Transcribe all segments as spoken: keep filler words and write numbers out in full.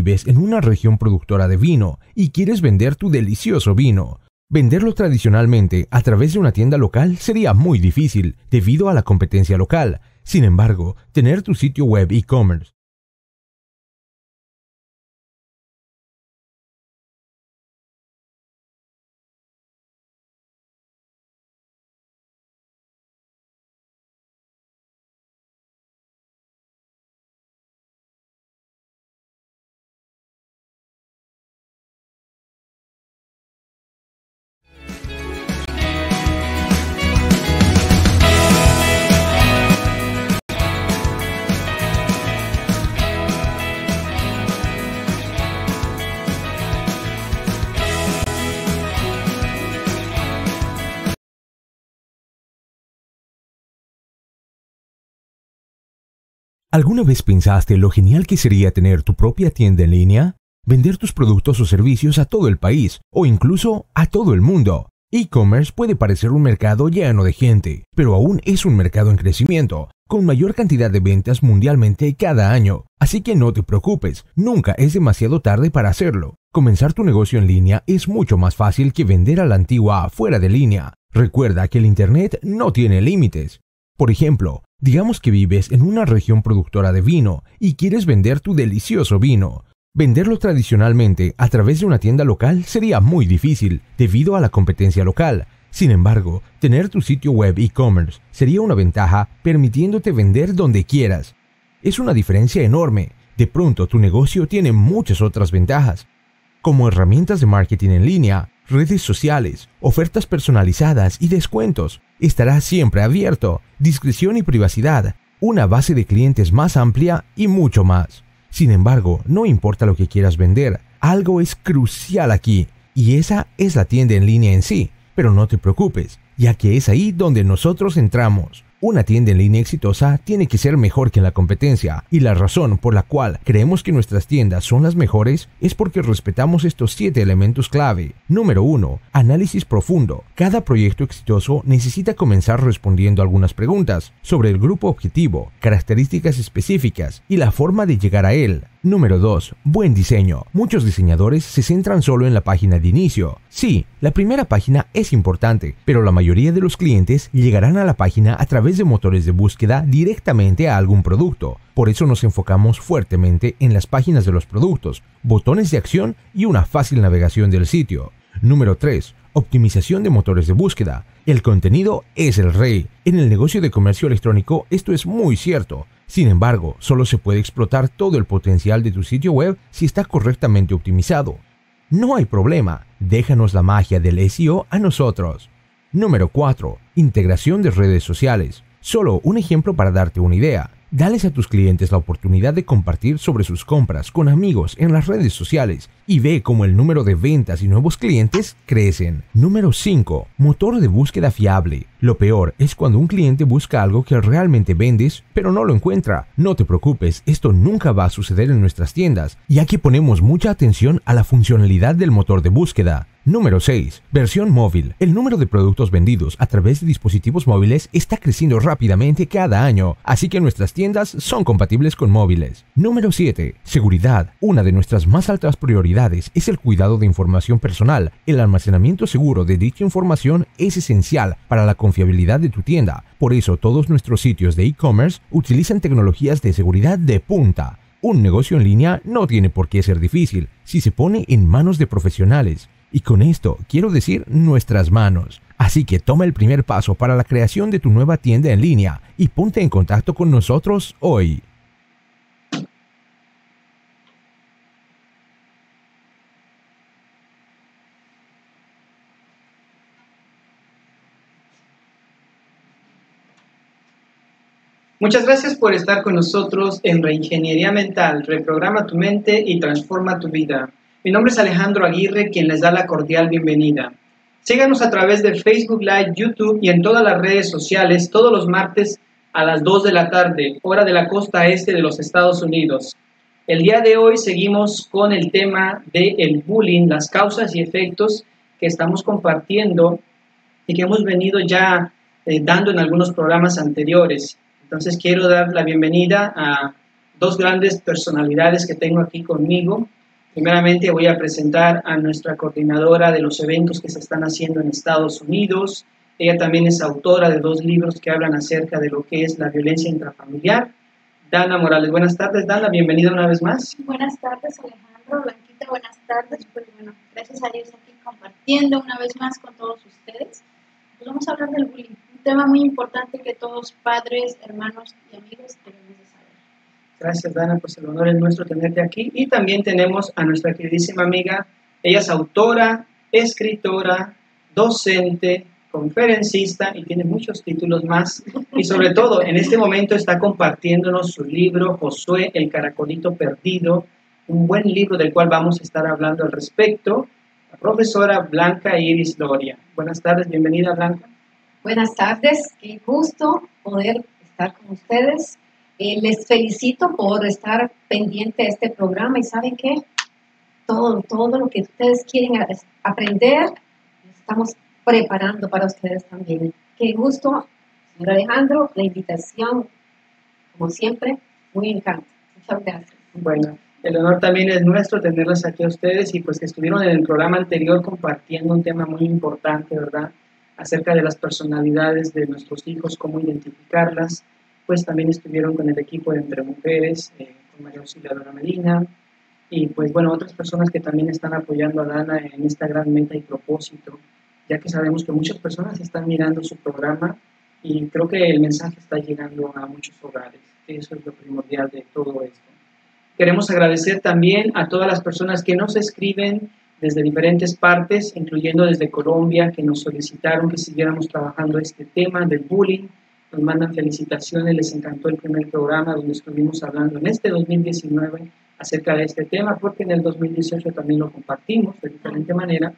vives en una región productora de vino y quieres vender tu delicioso vino. Venderlo tradicionalmente a través de una tienda local sería muy difícil debido a la competencia local. Sin embargo, tener tu sitio web e-commerce ¿Alguna vez pensaste lo genial que sería tener tu propia tienda en línea? Vender tus productos o servicios a todo el país o incluso a todo el mundo. E-commerce puede parecer un mercado lleno de gente, pero aún es un mercado en crecimiento, con mayor cantidad de ventas mundialmente cada año. Así que no te preocupes, nunca es demasiado tarde para hacerlo. Comenzar tu negocio en línea es mucho más fácil que vender a la antigua fuera de línea. Recuerda que el Internet no tiene límites. Por ejemplo, digamos que vives en una región productora de vino y quieres vender tu delicioso vino. Venderlo tradicionalmente a través de una tienda local sería muy difícil debido a la competencia local. Sin embargo, tener tu sitio web e-commerce sería una ventaja permitiéndote vender donde quieras. Es una diferencia enorme. De pronto tu negocio tiene muchas otras ventajas, como herramientas de marketing en línea, redes sociales, ofertas personalizadas y descuentos. Estará siempre abierto, discreción y privacidad, una base de clientes más amplia y mucho más. Sin embargo, no importa lo que quieras vender, algo es crucial aquí, y esa es la tienda en línea en sí. Pero no te preocupes, ya que es ahí donde nosotros entramos. Una tienda en línea exitosa tiene que ser mejor que la competencia, y la razón por la cual creemos que nuestras tiendas son las mejores es porque respetamos estos siete elementos clave. Número uno. Análisis profundo. Cada proyecto exitoso necesita comenzar respondiendo algunas preguntas sobre el grupo objetivo, características específicas y la forma de llegar a él. Número dos. Buen diseño. Muchos diseñadores se centran solo en la página de inicio. Sí, la primera página es importante, pero la mayoría de los clientes llegarán a la página a través de motores de búsqueda directamente a algún producto. Por eso nos enfocamos fuertemente en las páginas de los productos, botones de acción y una fácil navegación del sitio. Número tres. Optimización de motores de búsqueda. El contenido es el rey. En el negocio de comercio electrónico esto es muy cierto. Sin embargo, solo se puede explotar todo el potencial de tu sitio web si está correctamente optimizado. No hay problema, déjanos la magia del S E O a nosotros. Número cuatro. Integración de redes sociales. Solo un ejemplo para darte una idea. Dales a tus clientes la oportunidad de compartir sobre sus compras con amigos en las redes sociales y ve cómo el número de ventas y nuevos clientes crecen. Número cinco. Motor de búsqueda fiable. Lo peor es cuando un cliente busca algo que realmente vendes, pero no lo encuentra. No te preocupes, esto nunca va a suceder en nuestras tiendas, ya que ponemos mucha atención a la funcionalidad del motor de búsqueda. Número seis. Versión móvil. El número de productos vendidos a través de dispositivos móviles está creciendo rápidamente cada año, así que nuestras tiendas son compatibles con móviles. Número siete. Seguridad. Una de nuestras más altas prioridades es el cuidado de información personal. El almacenamiento seguro de dicha información es esencial para la confiabilidad de tu tienda. Por eso todos nuestros sitios de e-commerce utilizan tecnologías de seguridad de punta. Un negocio en línea no tiene por qué ser difícil si se pone en manos de profesionales. Y con esto quiero decir nuestras manos. Así que toma el primer paso para la creación de tu nueva tienda en línea y ponte en contacto con nosotros hoy. Muchas gracias por estar con nosotros en Reingeniería Mental. Reprograma tu mente y transforma tu vida. Mi nombre es Alejandro Aguirre, quien les da la cordial bienvenida. Síganos a través de Facebook Live, YouTube y en todas las redes sociales todos los martes a las dos de la tarde, hora de la costa este de los Estados Unidos. El día de hoy seguimos con el tema del bullying, las causas y efectos que estamos compartiendo y que hemos venido ya eh, dando en algunos programas anteriores. Entonces quiero dar la bienvenida a dos grandes personalidades que tengo aquí conmigo. Primeramente voy a presentar a nuestra coordinadora de los eventos que se están haciendo en Estados Unidos. Ella también es autora de dos libros que hablan acerca de lo que es la violencia intrafamiliar. Dana Morales, buenas tardes, Dana, bienvenida una vez más. Buenas tardes, Alejandro, Blanquita, buenas tardes. Pues bueno, gracias a Dios aquí compartiendo una vez más con todos ustedes. Pues vamos a hablar del bullying, un tema muy importante que todos padres, hermanos y amigos debemos de saber. Gracias, Dana, pues el honor es nuestro tenerte aquí. Y también tenemos a nuestra queridísima amiga, ella es autora, escritora, docente, conferencista y tiene muchos títulos más. Y sobre todo, en este momento está compartiéndonos su libro, Josué, el Caracolito Perdido, un buen libro del cual vamos a estar hablando al respecto. La profesora Blanca Iris Loria. Buenas tardes, bienvenida, Blanca. Buenas tardes, qué gusto poder estar con ustedes. Eh, les felicito por estar pendiente de este programa y ¿saben qué? Todo, todo lo que ustedes quieren aprender, estamos preparando para ustedes también. Qué gusto, señor Alejandro, la invitación, como siempre, muy encanta. Muchas gracias. Bueno, el honor también es nuestro tenerlas aquí a ustedes y pues que estuvieron en el programa anterior compartiendo un tema muy importante, ¿verdad? Acerca de las personalidades de nuestros hijos, cómo identificarlas. Pues también estuvieron con el equipo de Entre Mujeres, eh, con María Auxiliadora Medina, y pues bueno, otras personas que también están apoyando a Dana en esta gran meta y propósito, ya que sabemos que muchas personas están mirando su programa y creo que el mensaje está llegando a muchos hogares. Eso es lo primordial de todo esto. Queremos agradecer también a todas las personas que nos escriben desde diferentes partes, incluyendo desde Colombia, que nos solicitaron que siguiéramos trabajando este tema del bullying. Nos mandan felicitaciones, les encantó el primer programa donde estuvimos hablando en este dos mil diecinueve acerca de este tema, porque en el dos mil dieciocho también lo compartimos de diferente manera.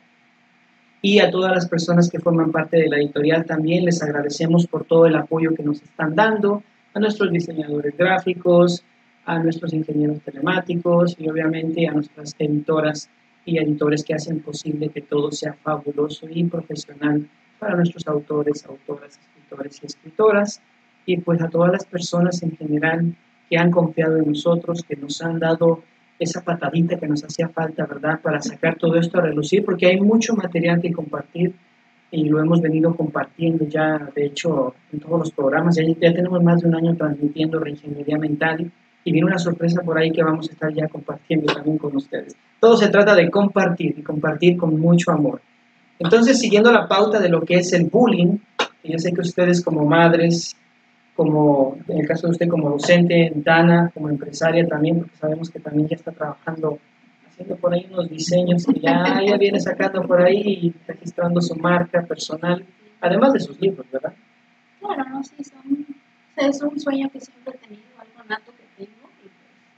Y a todas las personas que forman parte de la editorial también les agradecemos por todo el apoyo que nos están dando, a nuestros diseñadores gráficos, a nuestros ingenieros telemáticos y obviamente a nuestras editoras y editores que hacen posible que todo sea fabuloso y profesional para nuestros autores, autoras, escritores y escritoras, y pues a todas las personas en general que han confiado en nosotros, que nos han dado esa patadita que nos hacía falta, ¿verdad?, para sacar todo esto a relucir, porque hay mucho material que compartir y lo hemos venido compartiendo ya, de hecho, en todos los programas. Ya, ya tenemos más de un año transmitiendo reingeniería mental y viene una sorpresa por ahí que vamos a estar ya compartiendo también con ustedes. Todo se trata de compartir y compartir con mucho amor. Entonces, siguiendo la pauta de lo que es el bullying, yo sé que ustedes como madres, como en el caso de usted como docente, Dana, como empresaria también, porque sabemos que también ya está trabajando, haciendo por ahí unos diseños que ya, ya viene sacando por ahí y registrando su marca personal, además de sus libros, ¿verdad? Claro, no, sí, son, es un sueño que siempre he tenido, algo nato que tengo, y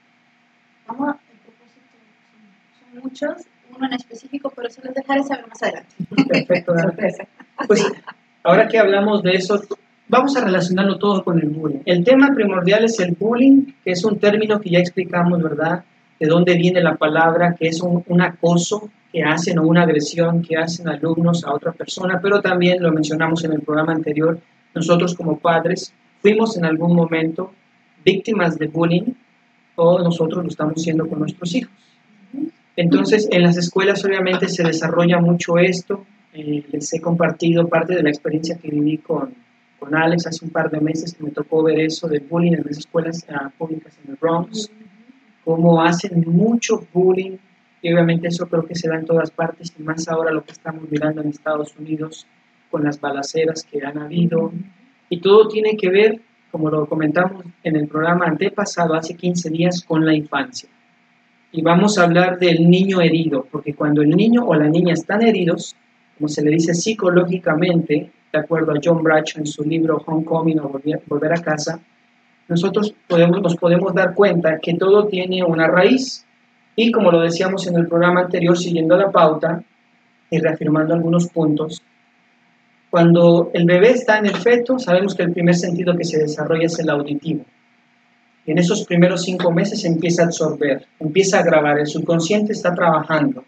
pues, vamos, el propósito son, son muchos, uno en específico, pero eso les dejaré saber más adelante. Perfecto, Dana. Pues ahora que hablamos de eso, vamos a relacionarlo todo con el bullying. El tema primordial es el bullying, que es un término que ya explicamos, ¿verdad? De dónde viene la palabra, que es un, un acoso que hacen o una agresión que hacen alumnos a otra persona, pero también lo mencionamos en el programa anterior, nosotros como padres fuimos en algún momento víctimas de bullying o nosotros lo estamos siendo con nuestros hijos. Entonces, en las escuelas obviamente se desarrolla mucho esto. Eh, les he compartido parte de la experiencia que viví con, con Alex hace un par de meses, que me tocó ver eso del bullying en las escuelas uh, públicas en el Bronx, cómo hacen mucho bullying, y obviamente eso creo que se da en todas partes, y más ahora lo que estamos mirando en Estados Unidos con las balaceras que han habido, y todo tiene que ver, como lo comentamos en el programa antepasado, hace quince días, con la infancia. Y vamos a hablar del niño herido, porque cuando el niño o la niña están heridos, como se le dice psicológicamente, de acuerdo a John Bradshaw en su libro Homecoming o Volver, Volver a Casa, nosotros podemos, nos podemos dar cuenta que todo tiene una raíz. Y como lo decíamos en el programa anterior, siguiendo la pauta y reafirmando algunos puntos, cuando el bebé está en el feto, sabemos que el primer sentido que se desarrolla es el auditivo. Y en esos primeros cinco meses empieza a absorber, empieza a grabar, el subconsciente está trabajando.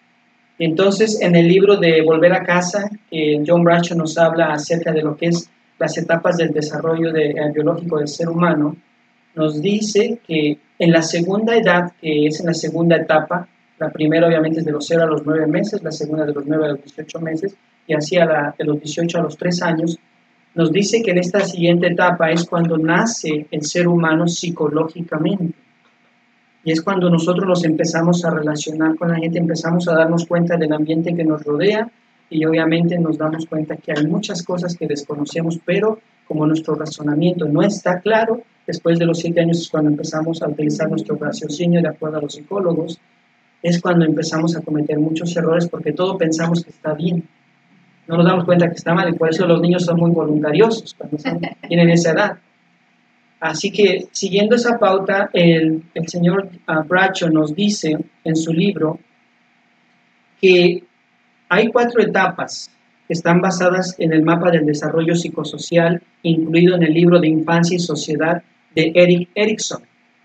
Y entonces en el libro de Volver a Casa, eh, John Bradshaw nos habla acerca de lo que es las etapas del desarrollo de, eh, biológico del ser humano, nos dice que en la segunda edad, que es en la segunda etapa, La primera obviamente es de los cero a los nueve meses, la segunda de los nueve a los dieciocho meses, y así a la, de los dieciocho a los tres años. Nos dice que en esta siguiente etapa es cuando nace el ser humano psicológicamente. Y es cuando nosotros nos empezamos a relacionar con la gente, empezamos a darnos cuenta del ambiente que nos rodea y obviamente nos damos cuenta que hay muchas cosas que desconocemos, pero como nuestro razonamiento no está claro, después de los siete años es cuando empezamos a utilizar nuestro raciocinio de acuerdo a los psicólogos, es cuando empezamos a cometer muchos errores porque todo pensamos que está bien. No nos damos cuenta que está mal y por eso los niños son muy voluntariosos cuando son, tienen esa edad. Así que, siguiendo esa pauta, el, el señor uh, Bradshaw nos dice en su libro que hay cuatro etapas que están basadas en el mapa del desarrollo psicosocial incluido en el libro de Infancia y Sociedad de Erik Erikson.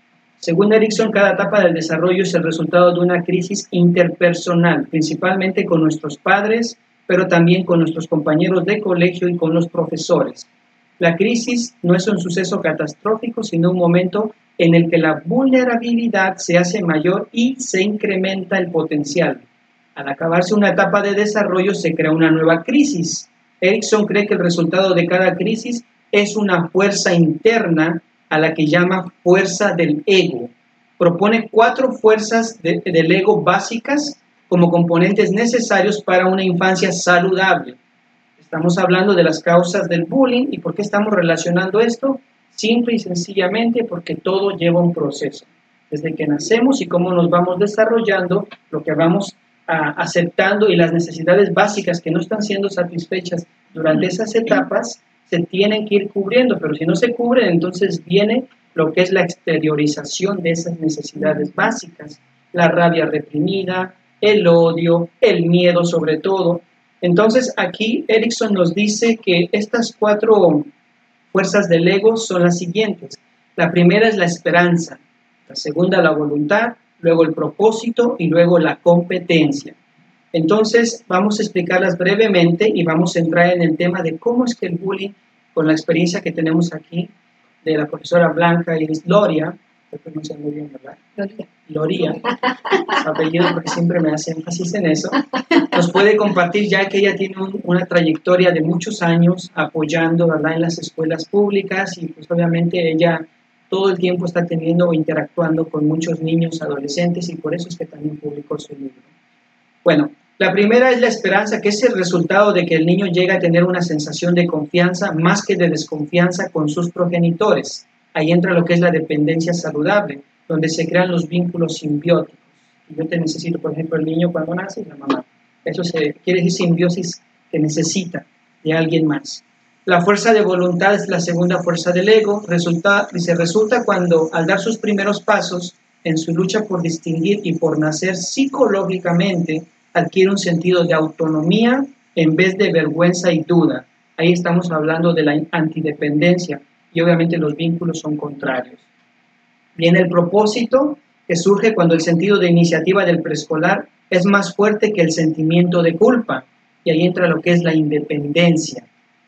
Según Erikson, cada etapa del desarrollo es el resultado de una crisis interpersonal, principalmente con nuestros padres, pero también con nuestros compañeros de colegio y con los profesores. La crisis no es un suceso catastrófico, sino un momento en el que la vulnerabilidad se hace mayor y se incrementa el potencial. Al acabarse una etapa de desarrollo, se crea una nueva crisis. Erikson cree que el resultado de cada crisis es una fuerza interna a la que llama fuerza del ego. Propone cuatro fuerzas de, del ego básicas como componentes necesarios para una infancia saludable. Estamos hablando de las causas del bullying. ¿Y por qué estamos relacionando esto? Simple y sencillamente porque todo lleva un proceso. Desde que nacemos y cómo nos vamos desarrollando, lo que vamos a, aceptando y las necesidades básicas que no están siendo satisfechas durante esas etapas, se tienen que ir cubriendo. Pero si no se cubren, entonces viene lo que es la exteriorización de esas necesidades básicas. La rabia reprimida, el odio, el miedo sobre todo. Entonces aquí Erikson nos dice que estas cuatro fuerzas del ego son las siguientes. La primera es la esperanza, la segunda la voluntad, luego el propósito y luego la competencia. Entonces vamos a explicarlas brevemente y vamos a entrar en el tema de cómo es que el bullying, con la experiencia que tenemos aquí de la profesora Blanca Iris Loria, que pronuncia muy bien, ¿verdad? Loria. Loria, su apellido porque siempre me hace énfasis en eso, nos puede compartir ya que ella tiene un, una trayectoria de muchos años apoyando, ¿verdad?, en las escuelas públicas y pues obviamente ella todo el tiempo está teniendo o interactuando con muchos niños, adolescentes y por eso es que también publicó su libro. Bueno, la primera es la esperanza, que es el resultado de que el niño llega a tener una sensación de confianza más que de desconfianza con sus progenitores. Ahí entra lo que es la dependencia saludable, donde se crean los vínculos simbióticos. Yo te necesito, por ejemplo, el niño cuando nace y la mamá. Eso se, quiere decir simbiosis que necesita de alguien más. La fuerza de voluntad es la segunda fuerza del ego. Resulta, dice, resulta cuando al dar sus primeros pasos en su lucha por distinguir y por nacer psicológicamente, adquiere un sentido de autonomía en vez de vergüenza y duda. Ahí estamos hablando de la antidependencia y obviamente los vínculos son contrarios. Viene el propósito, que surge cuando el sentido de iniciativa del preescolar es más fuerte que el sentimiento de culpa, y ahí entra lo que es la independencia.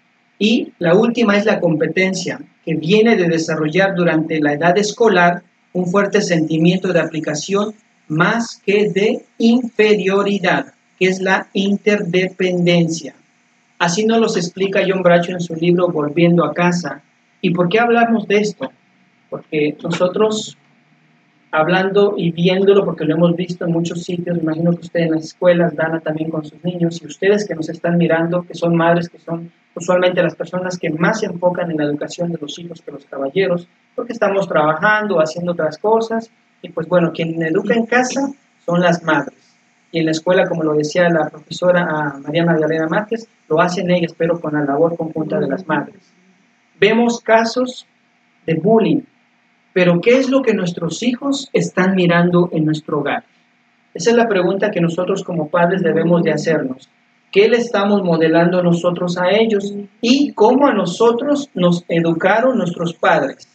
Y la última es la competencia, que viene de desarrollar durante la edad escolar un fuerte sentimiento de aplicación más que de inferioridad, que es la interdependencia. Así nos los explica John Bradshaw en su libro Volviendo a casa. ¿Y por qué hablamos de esto? Porque nosotros, hablando y viéndolo, porque lo hemos visto en muchos sitios, imagino que ustedes en las escuelas, Dana también con sus niños, y ustedes que nos están mirando, que son madres, que son usualmente las personas que más se enfocan en la educación de los hijos que los caballeros, porque estamos trabajando, haciendo otras cosas, y pues bueno, quien educa en casa son las madres. Y en la escuela, como lo decía la profesora María Magdalena Márquez, lo hacen ellas, pero con la labor conjunta de las madres. Vemos casos de bullying, pero ¿qué es lo que nuestros hijos están mirando en nuestro hogar? Esa es la pregunta que nosotros como padres debemos de hacernos. ¿Qué le estamos modelando nosotros a ellos? Y cómo a nosotros nos educaron nuestros padres.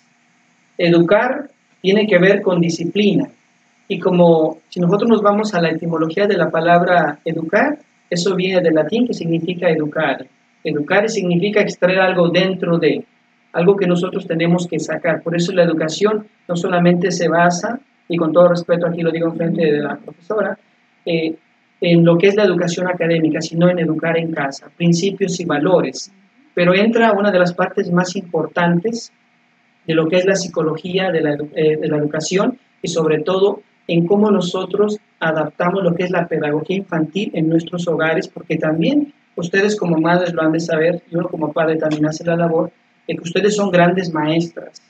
Educar tiene que ver con disciplina. Y como si nosotros nos vamos a la etimología de la palabra educar, eso viene del latín que significa educar. Educar significa extraer algo dentro de, algo que nosotros tenemos que sacar. Por eso la educación no solamente se basa y con todo respeto aquí lo digo en frente de la profesora, eh, en lo que es la educación académica, sino en educar en casa, principios y valores. Pero entra una de las partes más importantes de lo que es la psicología de la, eh, de la educación y sobre todo en cómo nosotros adaptamos lo que es la pedagogía infantil en nuestros hogares, porque también ustedes como madres lo han de saber, y uno como padre también hace la labor, de que ustedes son grandes maestras.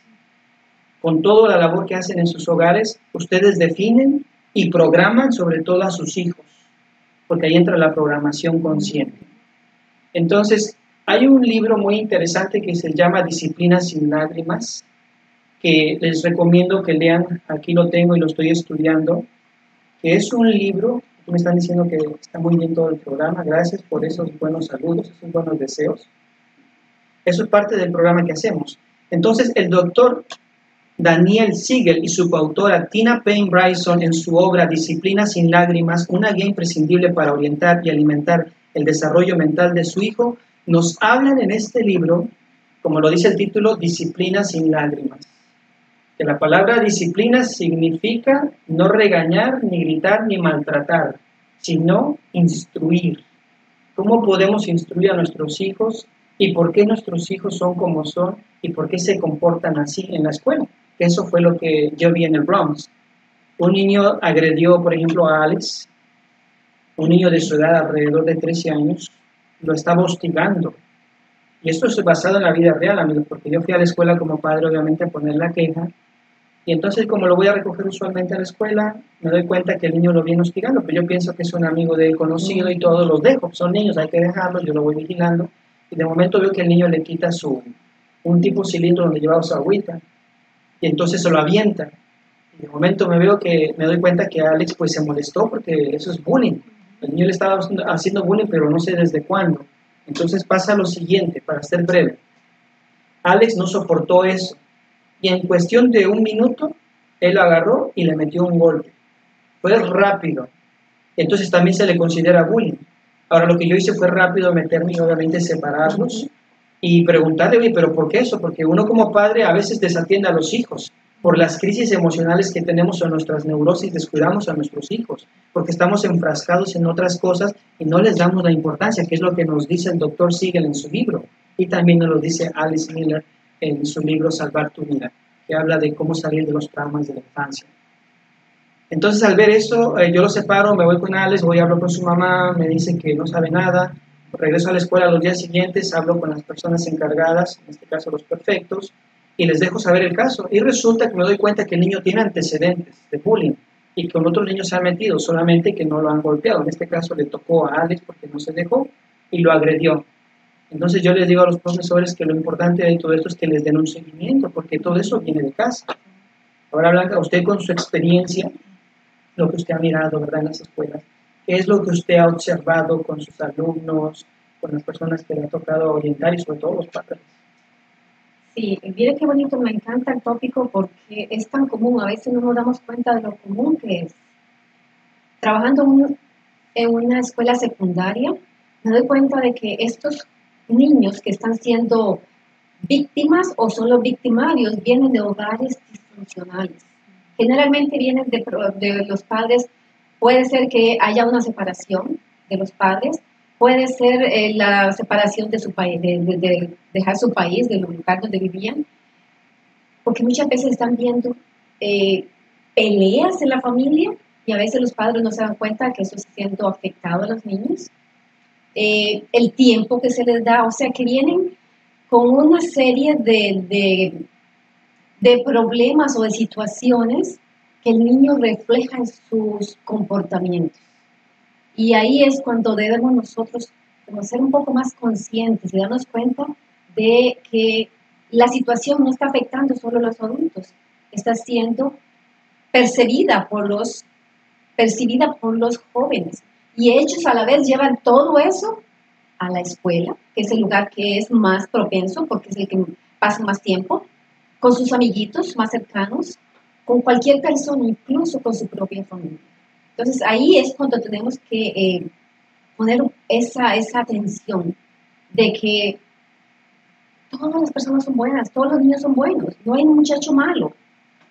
Con toda la labor que hacen en sus hogares, ustedes definen y programan sobre todo a sus hijos, porque ahí entra la programación consciente. Entonces, hay un libro muy interesante que se llama Disciplina sin lágrimas, que les recomiendo que lean, aquí lo tengo y lo estoy estudiando, que es un libro, me están diciendo que está muy bien todo el programa, gracias por esos buenos saludos, esos buenos deseos. Eso es parte del programa que hacemos. Entonces, el doctor Daniel Siegel y su coautora Tina Payne Bryson en su obra Disciplina sin lágrimas, una guía imprescindible para orientar y alimentar el desarrollo mental de su hijo, nos hablan en este libro, como lo dice el título, Disciplina sin lágrimas. Que la palabra disciplina significa no regañar, ni gritar, ni maltratar, sino instruir. ¿Cómo podemos instruir a nuestros hijos y por qué nuestros hijos son como son y por qué se comportan así en la escuela? Eso fue lo que yo vi en el Bronx. Un niño agredió, por ejemplo, a Alex, un niño de su edad, alrededor de trece años, lo estaba hostigando. Y esto es basado en la vida real, amigos, porque yo fui a la escuela como padre, obviamente, a poner la queja. Y entonces, como lo voy a recoger usualmente a la escuela, me doy cuenta que el niño lo viene hostigando, pero yo pienso que es un amigo de conocido y todos los dejo. Son niños, hay que dejarlos, yo lo voy vigilando. Y de momento veo que el niño le quita su, un tipo cilindro donde llevaba su agüita. Y entonces se lo avienta. Y de momento me veo que, me doy cuenta que Alex pues se molestó porque eso es bullying. El niño le estaba haciendo bullying, pero no sé desde cuándo. Entonces pasa lo siguiente, para ser breve. Alex no soportó eso. Y en cuestión de un minuto, él lo agarró y le metió un golpe. Fue rápido. Entonces también se le considera bullying. Ahora lo que yo hice fue rápido meterme y obviamente separarlos y preguntarle, oye, ¿pero por qué eso? Porque uno como padre a veces desatiende a los hijos. Por las crisis emocionales que tenemos o nuestras neurosis, descuidamos a nuestros hijos, porque estamos enfrascados en otras cosas y no les damos la importancia, que es lo que nos dice el doctor Siegel en su libro. Y también nos lo dice Alice Miller en su libro Salvar tu vida, que habla de cómo salir de los traumas de la infancia. Entonces, al ver eso, eh, yo lo separo, me voy con Alex, voy a hablar con su mamá, me dice que no sabe nada, regreso a la escuela los días siguientes, hablo con las personas encargadas, en este caso los perfectos, y les dejo saber el caso. Y resulta que me doy cuenta que el niño tiene antecedentes de bullying y que con otros niños se ha metido, solamente que no lo han golpeado. En este caso le tocó a Alex porque no se dejó y lo agredió. Entonces yo les digo a los profesores que lo importante de todo esto es que les den un seguimiento, porque todo eso viene de casa. Ahora, Blanca, usted con su experiencia, lo que usted ha mirado, ¿verdad?, en las escuelas, ¿qué es lo que usted ha observado con sus alumnos, con las personas que le ha tocado orientar y sobre todo los padres? Sí, mire qué bonito, me encanta el tópico porque es tan común, a veces no nos damos cuenta de lo común que es. Trabajando en una escuela secundaria, me doy cuenta de que estos niños que están siendo víctimas o son los victimarios vienen de hogares disfuncionales. Generalmente vienen de, de los padres, puede ser que haya una separación de los padres, puede ser eh, la separación de su país, de, de, de dejar su país, del lugar donde vivían, porque muchas veces están viendo eh, peleas en la familia y a veces los padres no se dan cuenta que eso está siendo afectado a los niños. Eh, el tiempo que se les da, o sea que vienen con una serie de, de, de problemas o de situaciones que el niño refleja en sus comportamientos. Y ahí es cuando debemos nosotros como ser un poco más conscientes y darnos cuenta de que la situación no está afectando solo a los adultos, está siendo percibida por los, percibida por los jóvenes. Y ellos a la vez llevan todo eso a la escuela, que es el lugar que es más propenso porque es el que pasa más tiempo, con sus amiguitos más cercanos, con cualquier persona, incluso con su propia familia. Entonces ahí es cuando tenemos que eh, poner esa, esa atención de que todas las personas son buenas, todos los niños son buenos, no hay un muchacho malo,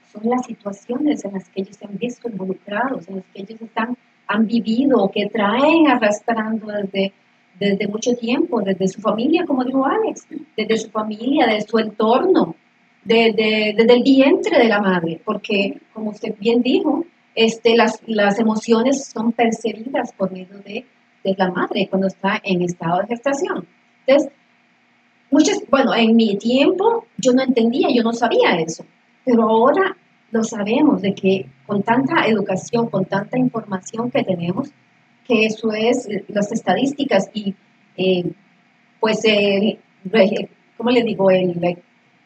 son las situaciones en las que ellos se han visto involucrados, en las que ellos están, han vivido o que traen arrastrando desde, desde mucho tiempo, desde su familia, como dijo Alex, desde su familia, desde su entorno, desde, desde el vientre de la madre, porque como usted bien dijo, este, las, las emociones son percibidas por medio de, de la madre cuando está en estado de gestación. Entonces, muchas, bueno, en mi tiempo yo no entendía, yo no sabía eso. Pero ahora lo sabemos, de que con tanta educación, con tanta información que tenemos, que eso es eh, las estadísticas y, eh, pues, eh, ¿cómo le digo? El, eh,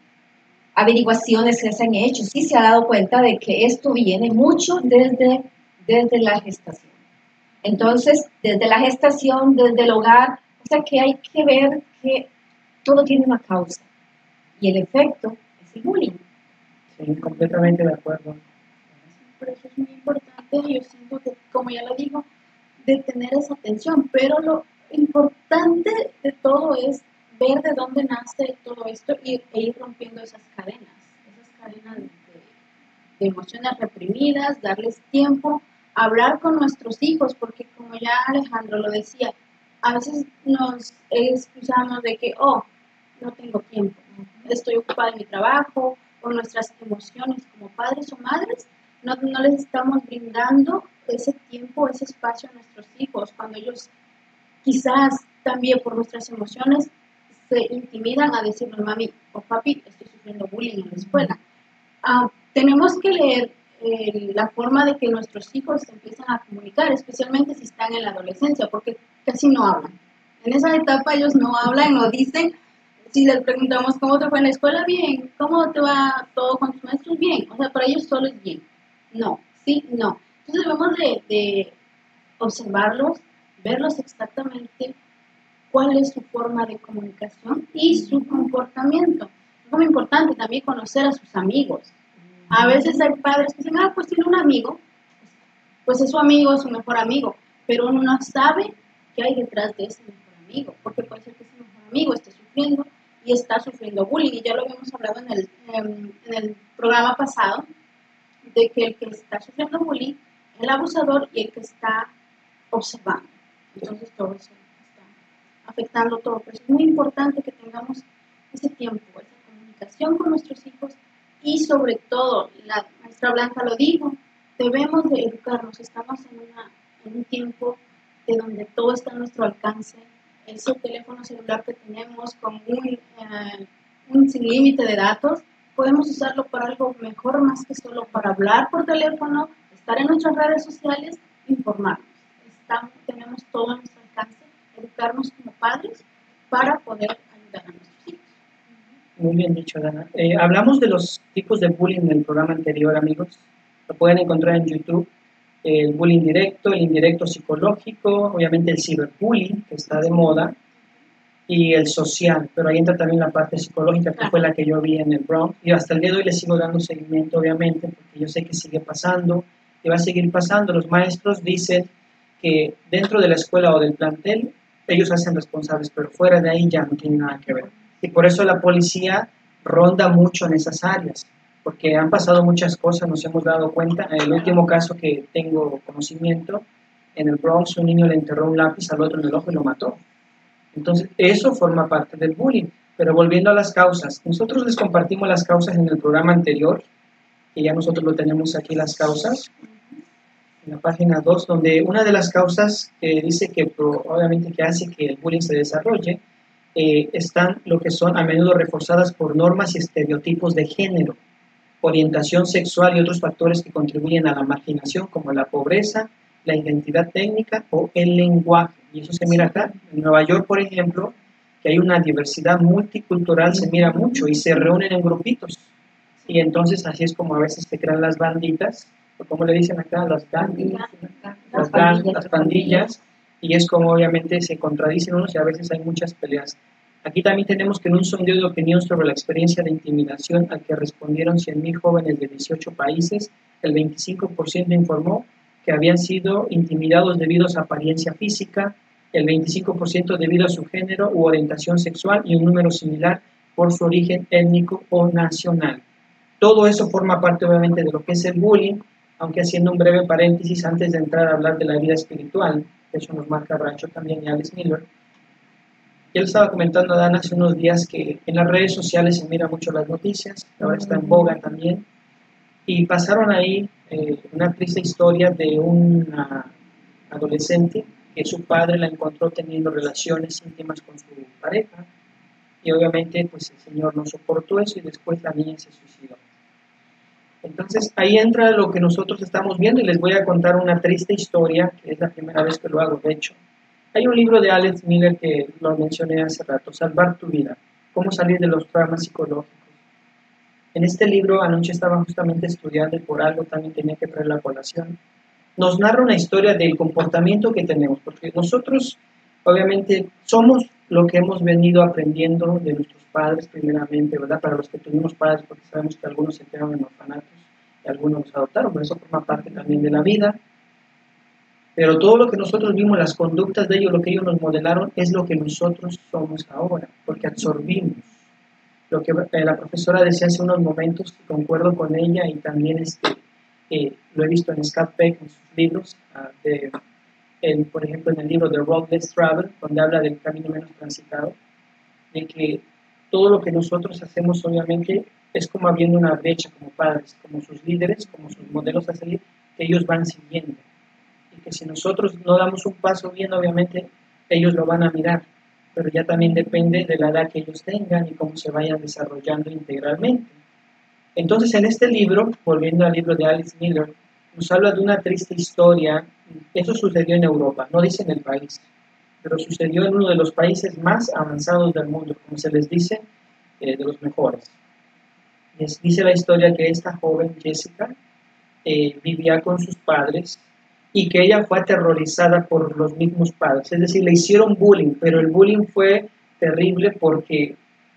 averiguaciones que se han hecho, sí se ha dado cuenta de que esto viene mucho desde, desde la gestación. Entonces, desde la gestación, desde el hogar, o sea que hay que ver que todo tiene una causa y el efecto es el bullying. Sí, completamente de acuerdo. Por eso es muy importante, yo siento que, como ya lo digo, de tener esa atención, pero lo importante de todo es ver de dónde nace todo esto y, e ir rompiendo esas cadenas, esas cadenas de, de emociones reprimidas, darles tiempo, hablar con nuestros hijos, porque como ya Alejandro lo decía, a veces nos excusamos de que, oh, no tengo tiempo, estoy ocupada en mi trabajo, o nuestras emociones como padres o madres, no, no les estamos brindando ese tiempo, ese espacio a nuestros hijos, cuando ellos quizás también por nuestras emociones se intimidan a decirnos, mami o papi, estoy sufriendo bullying en la escuela. Uh, tenemos que leer eh, la forma de que nuestros hijos se empiezan a comunicar, especialmente si están en la adolescencia, porque casi no hablan. En esa etapa ellos no hablan, no dicen. Si les preguntamos cómo te fue en la escuela, bien. ¿Cómo te va todo con tus maestros? Bien. O sea, para ellos solo es bien. No, sí, no. Entonces debemos de, de observarlos, verlos exactamente cuál es su forma de comunicación y su comportamiento. Es muy importante también conocer a sus amigos. A veces hay padres que dicen, ah, pues tiene un amigo, pues es su amigo, es su mejor amigo, pero uno no sabe qué hay detrás de ese mejor amigo, porque puede ser que ese mejor amigo esté sufriendo y está sufriendo bullying, y ya lo habíamos hablado en el, en, en el programa pasado, de que el que está sufriendo bullying es el abusador y el que está observando. Entonces todo eso está afectando todo, pero es muy importante que tengamos ese tiempo, esa comunicación con nuestros hijos y sobre todo, la maestra Blanca lo dijo, debemos de educarnos, estamos en, una, en un tiempo de donde todo está a nuestro alcance, ese teléfono celular que tenemos con un, eh, un sin límite de datos, podemos usarlo para algo mejor más que solo para hablar por teléfono, estar en nuestras redes sociales, informarnos. Estamos, tenemos todo a nuestro alcance, educarnos como padres para poder ayudar a nuestros hijos. Muy bien dicho, Dana. Eh, hablamos de los tipos de bullying en el programa anterior, amigos. Lo pueden encontrar en YouTube. El bullying directo, el indirecto psicológico, obviamente el ciberbullying, que está de moda, y el social, pero ahí entra también la parte psicológica, que fue la que yo vi en el Bronx, y hasta el día de hoy le sigo dando seguimiento, obviamente, porque yo sé que sigue pasando, y va a seguir pasando. Los maestros dicen que dentro de la escuela o del plantel, ellos hacen responsables, pero fuera de ahí ya no tiene nada que ver. Y por eso la policía ronda mucho en esas áreas, porque han pasado muchas cosas, nos hemos dado cuenta. En el último caso que tengo conocimiento, en el Bronx un niño le enterró un lápiz al otro en el ojo y lo mató. Entonces, eso forma parte del bullying. Pero volviendo a las causas, nosotros les compartimos las causas en el programa anterior, que ya nosotros lo tenemos aquí, las causas, en la página dos, donde una de las causas que dice que obviamente que hace que el bullying se desarrolle, eh, están lo que son a menudo reforzadas por normas y estereotipos de género, orientación sexual y otros factores que contribuyen a la marginación, como la pobreza, la identidad técnica o el lenguaje. Y eso se mira acá. En Nueva York, por ejemplo, que hay una diversidad multicultural, se mira mucho y se reúnen en grupitos. Y entonces así es como a veces se crean las banditas, o como le dicen acá, las gangs, las, gang, las pandillas, y es como obviamente se contradicen unos y a veces hay muchas peleas. Aquí también tenemos que en un sondeo de opinión sobre la experiencia de intimidación al que respondieron cien mil jóvenes de dieciocho países, el veinticinco por ciento informó que habían sido intimidados debido a su apariencia física, el veinticinco por ciento debido a su género u orientación sexual y un número similar por su origen étnico o nacional. todo eso forma parte obviamente de lo que es el bullying, aunque haciendo un breve paréntesis antes de entrar a hablar de la vida espiritual, eso nos marca Rancho también y Alice Miller. Él estaba comentando a Dan hace unos días que en las redes sociales se mira mucho las noticias, ahora está en boga también, y pasaron ahí eh, una triste historia de una adolescente que su padre la encontró teniendo relaciones íntimas con su pareja, y obviamente pues el señor no soportó eso y después la niña se suicidó. Entonces ahí entra lo que nosotros estamos viendo y les voy a contar una triste historia, que es la primera vez que lo hago, de hecho. Hay un libro de Alex Miller que lo mencioné hace rato, Salvar tu vida, cómo salir de los traumas psicológicos. En este libro, anoche estaba justamente estudiando y por algo también tenía que traer la colación. Nos narra una historia del comportamiento que tenemos, porque nosotros obviamente somos lo que hemos venido aprendiendo de nuestros padres primeramente, ¿verdad? Para los que tuvimos padres, porque sabemos que algunos se quedaron en orfanatos y algunos nos adoptaron, pero eso forma parte también de la vida. Pero todo lo que nosotros vimos, las conductas de ellos, lo que ellos nos modelaron, es lo que nosotros somos ahora, porque absorbimos. Lo que eh, la profesora decía hace unos momentos, concuerdo con ella y también este, eh, lo he visto en Scott Peck en sus libros, uh, de, en, por ejemplo en el libro The Road Less Traveled, donde habla del camino menos transitado, de que todo lo que nosotros hacemos obviamente es como abriendo una brecha como padres, como sus líderes, como sus modelos a seguir, que ellos van siguiendo. Y que si nosotros no damos un paso bien, obviamente ellos lo van a mirar, pero ya también depende de la edad que ellos tengan y cómo se vayan desarrollando integralmente. Entonces en este libro, volviendo al libro de Alice Miller, nos habla de una triste historia. Eso sucedió en Europa, no dice en el país, pero sucedió en uno de los países más avanzados del mundo, como se les dice, eh, de los mejores. Les dice la historia que esta joven, Jessica, eh, vivía con sus padres y que ella fue aterrorizada por los mismos padres, es decir, le hicieron bullying, pero el bullying fue terrible porque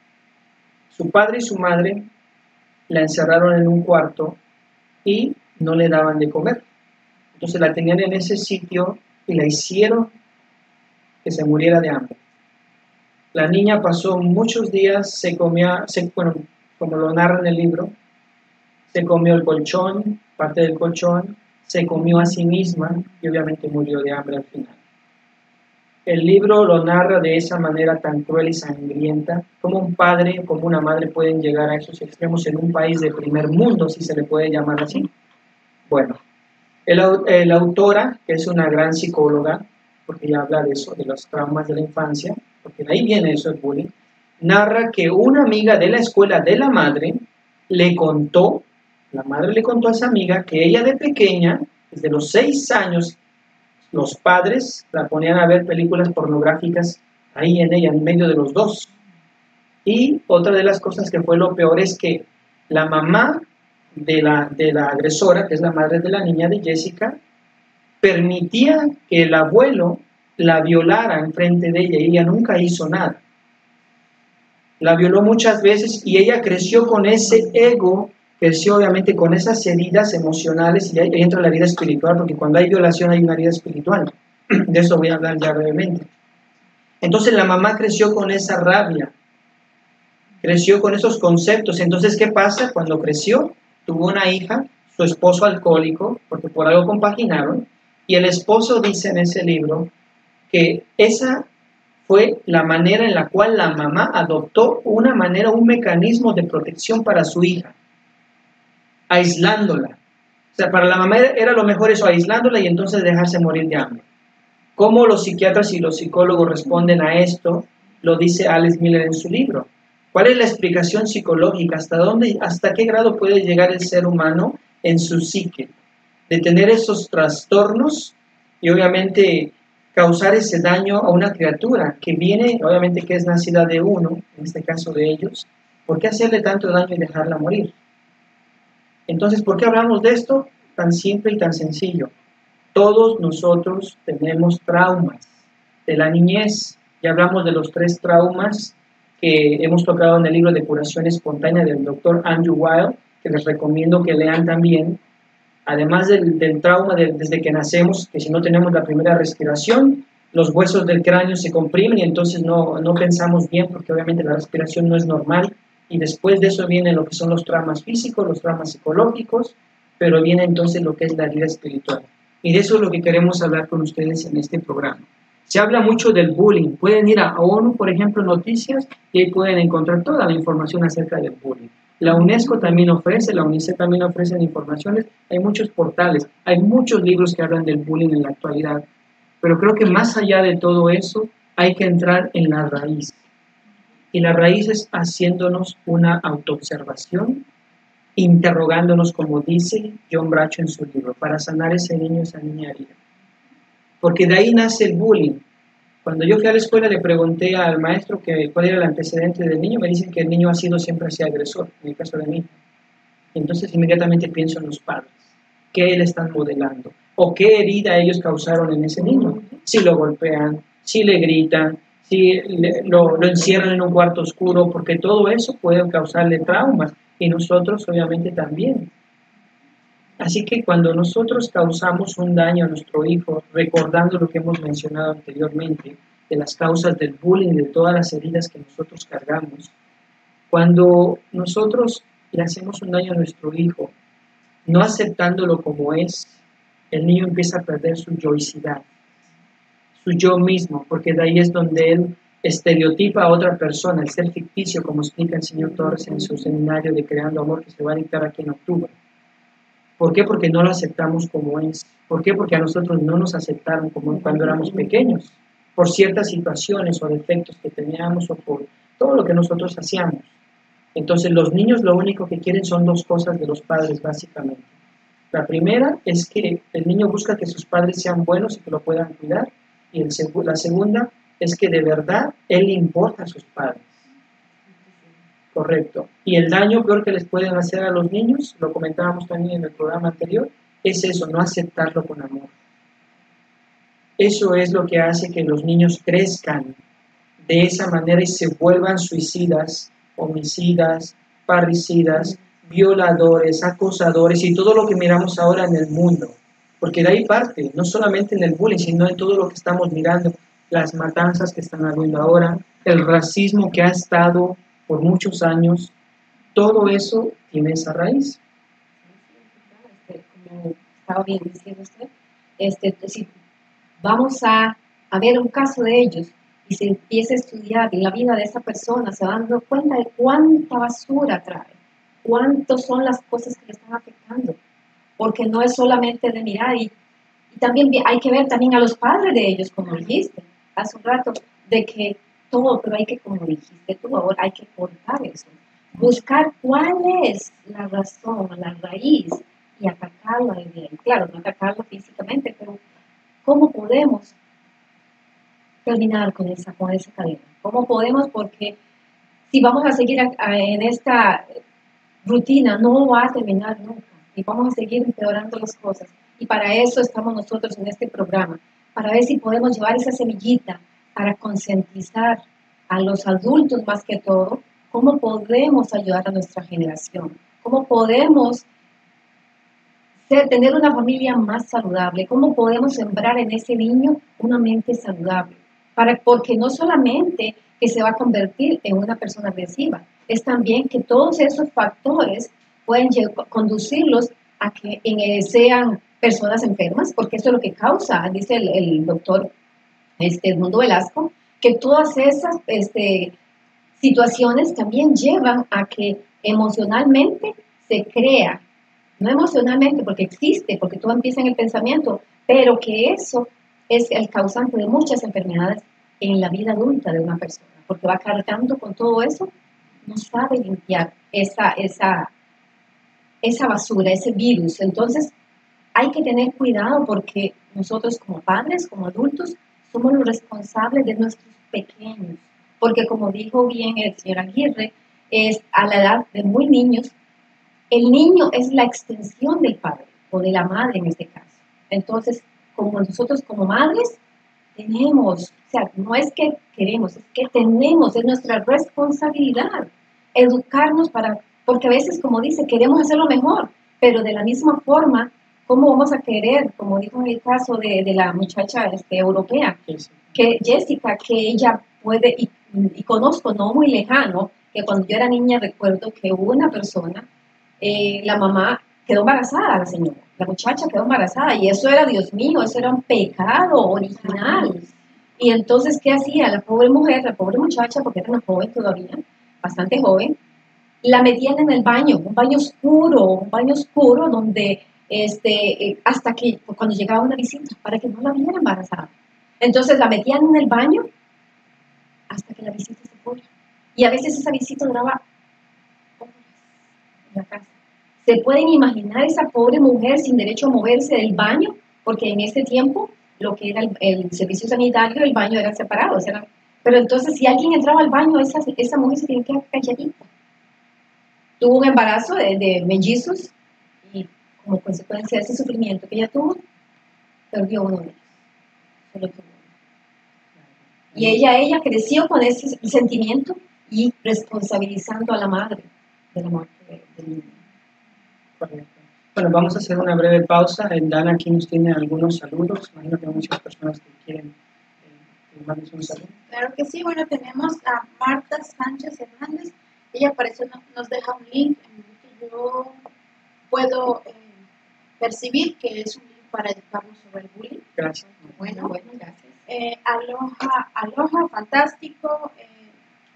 su padre y su madre la encerraron en un cuarto y no le daban de comer. Entonces la tenían en ese sitio y la hicieron que se muriera de hambre. La niña pasó muchos días, se comía, se, bueno, como lo narra en el libro, se comió el colchón, parte del colchón, se comió a sí misma y obviamente murió de hambre al final. El libro lo narra de esa manera tan cruel y sangrienta, como un padre, como una madre pueden llegar a esos extremos en un país de primer mundo, si se le puede llamar así. Bueno, el, el autora, que es una gran psicóloga, porque ella habla de eso, de los traumas de la infancia, porque de ahí viene eso el bullying, narra que una amiga de la escuela de la madre le contó, la madre le contó a esa amiga que ella de pequeña, desde los seis años, los padres la ponían a ver películas pornográficas ahí en ella, en medio de los dos. Y otra de las cosas que fue lo peor es que la mamá de la, de la agresora, que es la madre de la niña de Jessica, permitía que el abuelo la violara enfrente de ella y ella nunca hizo nada. La violó muchas veces y ella creció con ese ego, creció obviamente con esas heridas emocionales y ahí entra la vida espiritual, porque cuando hay violación hay una vida espiritual. De eso voy a hablar ya brevemente. Entonces la mamá creció con esa rabia, creció con esos conceptos. Entonces, ¿qué pasa? Cuando creció, tuvo una hija, su esposo alcohólico, porque por algo compaginaron, y el esposo dice en ese libro que esa fue la manera en la cual la mamá adoptó una manera, un mecanismo de protección para su hija, aislándola. O sea, para la mamá era lo mejor eso, aislándola y entonces dejarse morir de hambre. ¿Cómo los psiquiatras y los psicólogos responden a esto? Lo dice Alice Miller en su libro. ¿Cuál es la explicación psicológica? ¿Hasta dónde, hasta qué grado puede llegar el ser humano en su psique? De tener esos trastornos y obviamente causar ese daño a una criatura que viene, obviamente que es nacida de uno, en este caso de ellos. ¿Por qué hacerle tanto daño y dejarla morir? Entonces, ¿por qué hablamos de esto? Tan simple y tan sencillo. Todos nosotros tenemos traumas de la niñez. Ya hablamos de los tres traumas que hemos tocado en el libro de Curación Espontánea del doctor Andrew Weil, que les recomiendo que lean también. Además del, del trauma de, desde que nacemos, que si no tenemos la primera respiración, los huesos del cráneo se comprimen y entonces no, no pensamos bien, porque obviamente la respiración no es normal. Y después de eso vienen lo que son los traumas físicos, los traumas psicológicos, pero viene entonces lo que es la herida espiritual. Y de eso es lo que queremos hablar con ustedes en este programa. Se habla mucho del bullying. Pueden ir a ONU, por ejemplo, Noticias, y ahí pueden encontrar toda la información acerca del bullying. La UNESCO también ofrece, la UNICEF también ofrece informaciones. Hay muchos portales, hay muchos libros que hablan del bullying en la actualidad. Pero creo que más allá de todo eso, hay que entrar en la raíz. Y la raíz es haciéndonos una autoobservación, interrogándonos, como dice John Bradshaw en su libro, para sanar ese niño, esa niña herida. Porque de ahí nace el bullying. Cuando yo fui a la escuela le pregunté al maestro que cuál era el antecedente del niño, me dicen que el niño ha sido siempre así agresor, en el caso de mí. Entonces inmediatamente pienso en los padres, qué le están modelando, o qué herida ellos causaron en ese niño. Si lo golpean, si le gritan, si le, lo, lo encierran en un cuarto oscuro, porque todo eso puede causarle traumas, y nosotros obviamente también. Así que cuando nosotros causamos un daño a nuestro hijo, recordando lo que hemos mencionado anteriormente, de las causas del bullying, de todas las heridas que nosotros cargamos, cuando nosotros le hacemos un daño a nuestro hijo, no aceptándolo como es, el niño empieza a perder su yoicidad, su yo mismo, porque de ahí es donde él estereotipa a otra persona, el ser ficticio, como explica el señor Torres en su seminario de Creando Amor, que se va a dictar aquí en octubre. ¿Por qué? Porque no lo aceptamos como es. ¿Por qué? Porque a nosotros no nos aceptaron como cuando éramos pequeños, por ciertas situaciones o defectos que teníamos o por todo lo que nosotros hacíamos. Entonces los niños lo único que quieren son dos cosas de los padres básicamente. La primera es que el niño busca que sus padres sean buenos y que lo puedan cuidar. Y el seg- la segunda es que de verdad él le importa a sus padres. Correcto. Y el daño peor que les pueden hacer a los niños, lo comentábamos también en el programa anterior, es eso, no aceptarlo con amor. Eso es lo que hace que los niños crezcan de esa manera y se vuelvan suicidas, homicidas, parricidas, violadores, acosadores y todo lo que miramos ahora en el mundo. Porque de ahí parte, no solamente en el bullying, sino en todo lo que estamos mirando, las matanzas que están habiendo ahora, el racismo que ha estado por muchos años, todo eso tiene esa raíz. Este, como estaba bien diciendo usted, este, si vamos a, a ver un caso de ellos y se empieza a estudiar la vida de esa persona, se van dando cuenta de cuánta basura trae, cuántas son las cosas que le están afectando, porque no es solamente de mirar, y, y también hay que ver también a los padres de ellos, como dijiste hace un rato, de que todo, pero hay que, como dijiste tú ahora, hay que cortar eso, buscar cuál es la razón, la raíz, y atacarla desde ahí. Claro, no atacarla físicamente, pero ¿cómo podemos terminar con esa, con esa cadena? ¿Cómo podemos? Porque si vamos a seguir a, a, en esta rutina, no va a terminar nunca, y vamos a seguir empeorando las cosas. Y para eso estamos nosotros en este programa, para ver si podemos llevar esa semillita para concientizar a los adultos más que todo, cómo podemos ayudar a nuestra generación, cómo podemos ser, tener una familia más saludable, cómo podemos sembrar en ese niño una mente saludable, para, porque no solamente que se va a convertir en una persona agresiva, es también que todos esos factores pueden conducirlos a que en, sean personas enfermas, porque eso es lo que causa, dice el, el doctor este, Edmundo Velasco, que todas esas este, situaciones también llevan a que emocionalmente se crea, no emocionalmente porque existe, porque todo empieza en el pensamiento, pero que eso es el causante de muchas enfermedades en la vida adulta de una persona, porque va cargando con todo eso, no sabe limpiar esa, esa, esa basura, ese virus. Entonces hay que tener cuidado porque nosotros como padres, como adultos, somos los responsables de nuestros pequeños, porque como dijo bien el señor Aguirre, es a la edad de muy niños, el niño es la extensión del padre o de la madre en este caso. Entonces, como nosotros como madres tenemos, o sea, no es que queremos, es que tenemos, es nuestra responsabilidad educarnos para, porque a veces, como dice, queremos hacerlo mejor, pero de la misma forma, ¿cómo vamos a querer, como dijo en el caso de, de la muchacha este, europea, que Jessica, que ella puede, y, y conozco, no muy lejano, que cuando yo era niña recuerdo que hubo una persona, eh, la mamá quedó embarazada, la señora, la muchacha quedó embarazada y eso era, Dios mío, eso era un pecado original. Y entonces, ¿qué hacía? La pobre mujer, la pobre muchacha, porque era una joven todavía, bastante joven, la metían en el baño, un baño oscuro, un baño oscuro donde este, eh, hasta que pues, cuando llegaba una visita, para que no la viera embarazada. Entonces la metían en el baño hasta que la visita se fuera. Y a veces esa visita duraba horas en la casa. ¿Se pueden imaginar esa pobre mujer sin derecho a moverse del baño? Porque en ese tiempo lo que era el, el servicio sanitario y el baño eran separados. Eran, pero entonces si alguien entraba al baño, esa, esa mujer se tenía que quedar calladita. Tuvo un embarazo de, de mellizos y como consecuencia de ese sufrimiento que ella tuvo, perdió uno de ellos. Solo tuvo uno. Y ella, ella creció con ese sentimiento y responsabilizando a la madre de la muerte del niño. Correcto. Bueno, vamos a hacer una breve pausa. Dana aquí nos tiene algunos saludos. Imagino que hay muchas personas que quieren eh, que mandes un saludo. Claro que sí. Bueno, tenemos a Marta Sánchez Hernández. Ella parece nos deja un link en el que yo puedo eh, percibir que es un link para educarnos sobre el bullying. Gracias. Bueno, bueno, gracias. Eh, aloha, aloha, fantástico. Eh,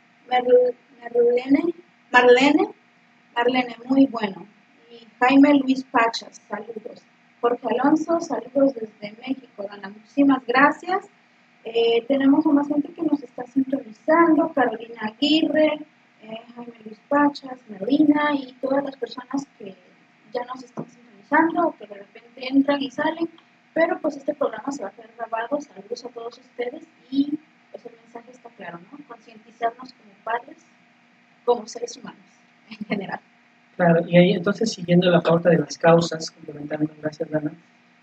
Marlene, Marlene, Marlene, muy bueno. Y Jaime Luis Pachas, saludos. Jorge Alonso, saludos desde México. Dana, muchísimas gracias. Eh, tenemos a más gente que nos está sintonizando. Carolina Aguirre, eh, Jaime Luis Pachas, Melina y todas las personas que ya nos están sintonizando o que de repente entran y salen. Pero pues este programa se va a quedar grabado. Saludos a todos ustedes y pues el mensaje está claro, ¿no? Concientizarnos como padres, como seres humanos en general. Claro, y ahí entonces siguiendo la pauta de las causas, complementando, gracias Dana,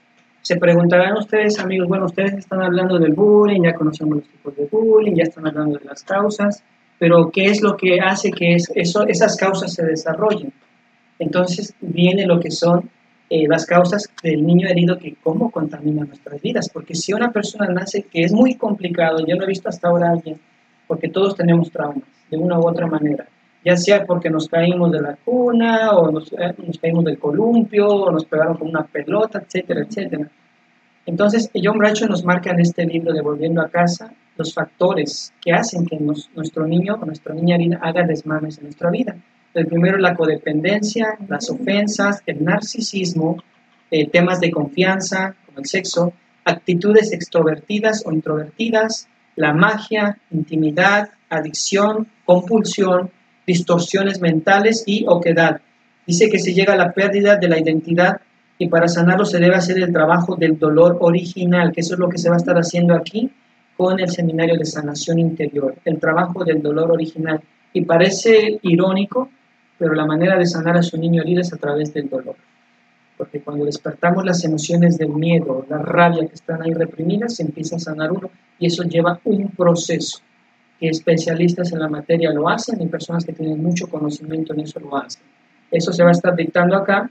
se preguntarán ustedes amigos, bueno, ustedes están hablando del bullying, ya conocemos los tipos de bullying, ya están hablando de las causas, pero ¿qué es lo que hace que es, eso, esas causas se desarrollen? Entonces viene lo que son eh, las causas del niño herido que cómo contamina nuestras vidas, porque si una persona nace, que es muy complicado, yo no he visto hasta ahora a alguien, porque todos tenemos traumas, de una u otra manera, ya sea porque nos caímos de la cuna, o nos, eh, nos caímos del columpio, o nos pegaron con una pelota, etcétera, etcétera. Entonces, John Bradshaw nos marca en este libro de Volviendo a Casa los factores que hacen que nos, nuestro niño o nuestra niña herida haga desmanes en nuestra vida. El primero es la codependencia, las ofensas, el narcisismo, eh, temas de confianza, como el sexo, actitudes extrovertidas o introvertidas, la magia, intimidad, adicción, compulsión, distorsiones mentales y oquedad. Dice que se llega a la pérdida de la identidad y para sanarlo se debe hacer el trabajo del dolor original, que eso es lo que se va a estar haciendo aquí con el seminario de sanación interior, el trabajo del dolor original. Y parece irónico, pero la manera de sanar a su niño herido es a través del dolor. Porque cuando despertamos las emociones del miedo, la rabia que están ahí reprimidas, se empieza a sanar uno y eso lleva un proceso que especialistas en la materia lo hacen y personas que tienen mucho conocimiento en eso lo hacen. Eso se va a estar dictando acá.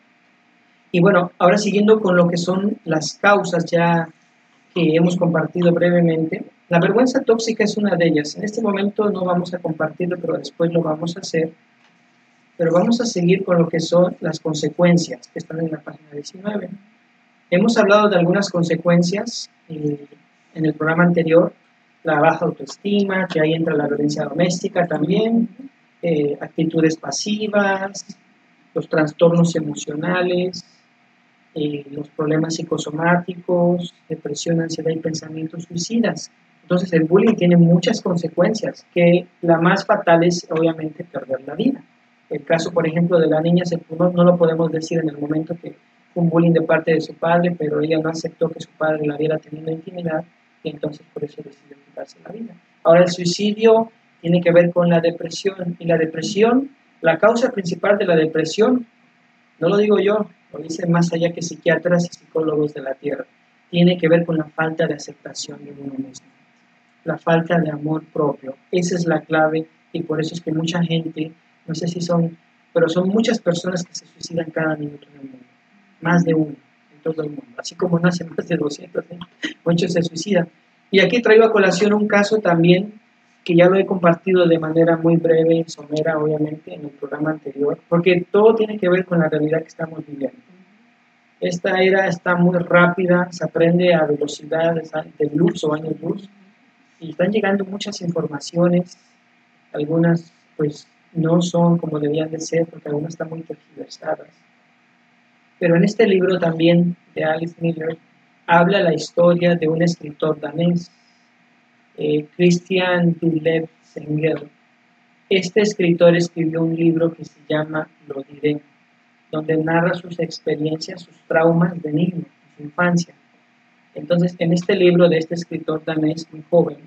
Y bueno, ahora siguiendo con lo que son las causas ya que hemos compartido brevemente, la vergüenza tóxica es una de ellas. En este momento no vamos a compartirlo, pero después lo vamos a hacer. Pero vamos a seguir con lo que son las consecuencias que están en la página diecinueve. Hemos hablado de algunas consecuencias eh, en el programa anterior, la baja autoestima, que ahí entra la violencia doméstica también, eh, actitudes pasivas, los trastornos emocionales, eh, los problemas psicosomáticos, depresión, ansiedad y pensamientos suicidas. Entonces el bullying tiene muchas consecuencias, que la más fatal es obviamente perder la vida. El caso, por ejemplo, de la niña, no, no lo podemos decir en el momento que fue un bullying de parte de su padre, pero ella no aceptó que su padre la viera teniendo intimidad y entonces por eso decidió quitarse la vida. Ahora el suicidio tiene que ver con la depresión y la depresión, la causa principal de la depresión, no lo digo yo, lo dicen más allá que psiquiatras y psicólogos de la tierra, tiene que ver con la falta de aceptación de uno mismo, la falta de amor propio. Esa es la clave y por eso es que mucha gente, no sé si son, pero son muchas personas que se suicidan cada minuto en el mundo, más de uno en todo el mundo, así como nacen más de doscientos, ¿eh? Muchos se suicidan. Y aquí traigo a colación un caso también que ya lo he compartido de manera muy breve y somera, obviamente, en el programa anterior, porque todo tiene que ver con la realidad que estamos viviendo. Esta era está muy rápida, se aprende a velocidades de luz o años luz, y están llegando muchas informaciones, algunas pues no son como debían de ser, porque algunas están muy tergiversadas. Pero en este libro también de Alice Miller habla la historia de un escritor danés, eh, Christian Duleb Sengel. Este escritor escribió un libro que se llama Lo diré, donde narra sus experiencias, sus traumas de niño, de su infancia. Entonces, en este libro de este escritor danés muy joven,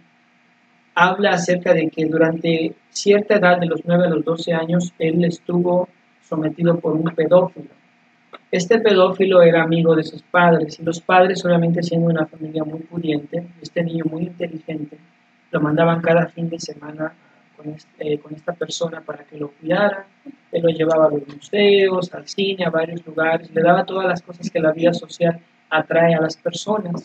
habla acerca de que durante cierta edad, de los nueve a los doce años, él estuvo sometido por un pedófilo. Este pedófilo era amigo de sus padres, y los padres, obviamente siendo una familia muy pudiente, este niño muy inteligente, lo mandaban cada fin de semana con, este, eh, con esta persona para que lo cuidara. Él lo llevaba a los museos, al cine, a varios lugares, le daba todas las cosas que la vida social atrae a las personas.